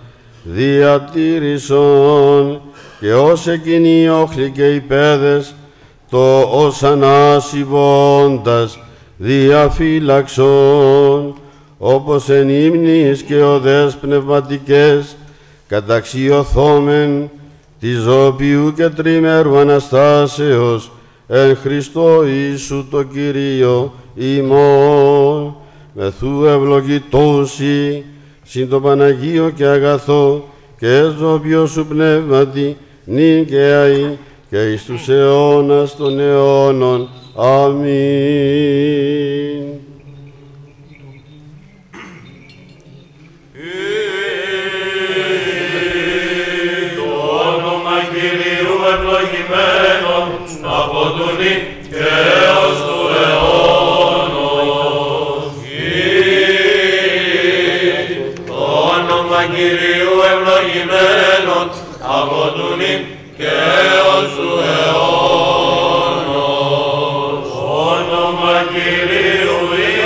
διατήρησον και ως εκείνοι οι όχλοι και οι πέδες, το ως ανάσυβώντας διαφύλαξον, όπως εν ύμνης και οδές πνευματικές, καταξιωθόμεν της ζωπιού και τριμέρου Αναστάσεως, εν Χριστώ Ιησού το Κύριο ημών, μεθού ευλογητώσει, συν το Παναγίο και αγαθό, και ζωπιό σου πνεύματι, νυν και αεί, και εις τους αιώνας των αιώνων. Αμήν. Το όνομα Κυρίου ευλογημένον από του νυν και έως του αιώνος. Το όνομα Κυρίου ευλογημένον από του νυν και έως του αιώνος. Όνομα Κυρίου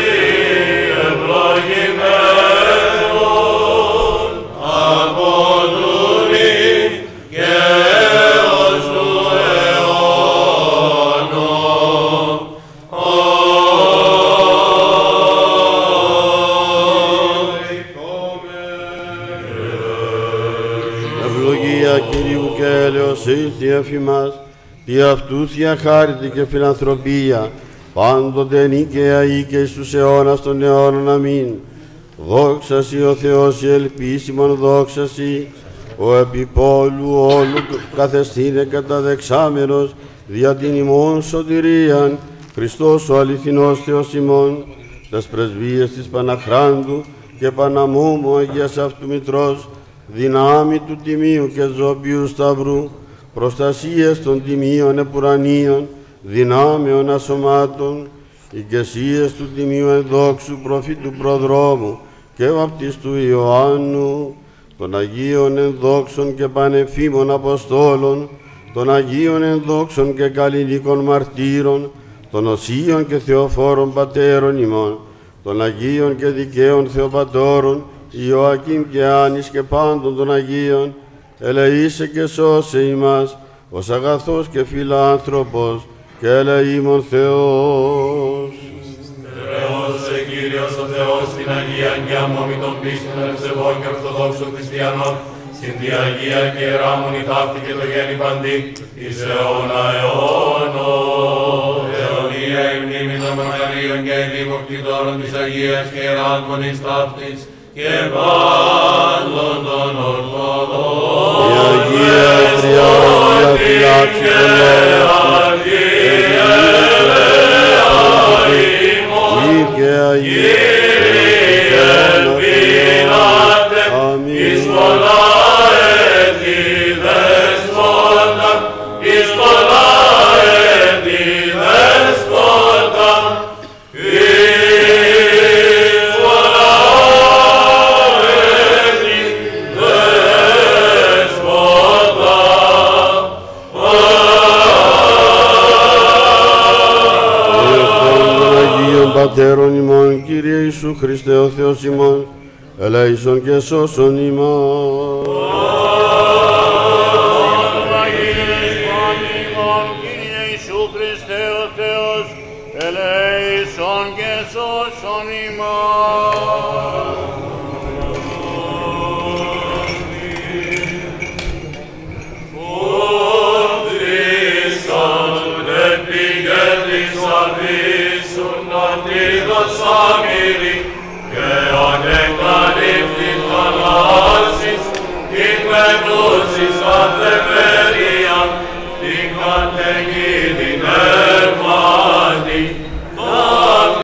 ευλογημένον από του νυν και έως του αιώνος. Ευλογία Κυρίου και έλεος ήλθει εφημάς, τι αυτού θεία χάρητη και φιλανθρωπία, πάντοτε νίκαια ή και εις τους αιώνας των αιώνων. Αμήν. Δόξα σοι ο Θεός η ελπίσιμον, δόξα σοι ο επιπόλου όλου καθεστήνε καταδεξάμενος, δια την ημών σωτηρίαν, Χριστός ο αληθινός Θεός ημών, τας πρεσβείες της Παναχράντου και Παναμόμου Αγίας αυτού Μητρός, δυνάμει του Τιμίου και Ζωπιού Σταυρού, προστασίες των Τιμίων επουρανίων, δυνάμεων ασωμάτων, ηγεσίες του Τιμίου ενδόξου προφήτου προδρόμου και βαπτιστού Ιωάννου, των Αγίων ενδόξων και πανεφήμων Αποστόλων, των Αγίων ενδόξων και καλλινίκων μαρτύρων, των Οσίων και Θεοφόρων Πατέρων ημών, των Αγίων και δικαίων Θεοπατώρων, Ιωακήμ και Άνης και πάντων των Αγίων, ελεήσε και σώσε ημάς, ως αγαθός και φιλάνθρωπος και ελεήμων Θεός. Θεός, Κύριος ο Θεός, την Αγία και αμόμη των πίστων ευσεβών και ορθοδόξων χριστιανών, στην τη Αγία και εράμουν η ταύτη και το γέννη παντή, εις αιώνα αιώνων. Αιωνία η μνήμη των Μακαρίων και ειδικοκτητόρων της Αγίας και εράμονης ταύτης, και πάντων των ορθοδόξων. Η Αγία Τριάδια φυλάξει τον λόγο και εις πολλά έτη δεσπότα, εις πολλά έτη δεσπότα, εις πολλά έτη δεσπότα. Αγίων Πατέρων ημών, Κύριε Ιησού Χριστέ ο Θεός ημών, ελέησον και σώσον ημάς. Κύριε Ιησού Χριστέ ο Θεός, ελέησον και σώσον ημάς. Ορθήσαν επί τραβήσουν αντίδος αμύρι και ανεκαλύφθη θαλάσσης, κειμενούσεις κάθε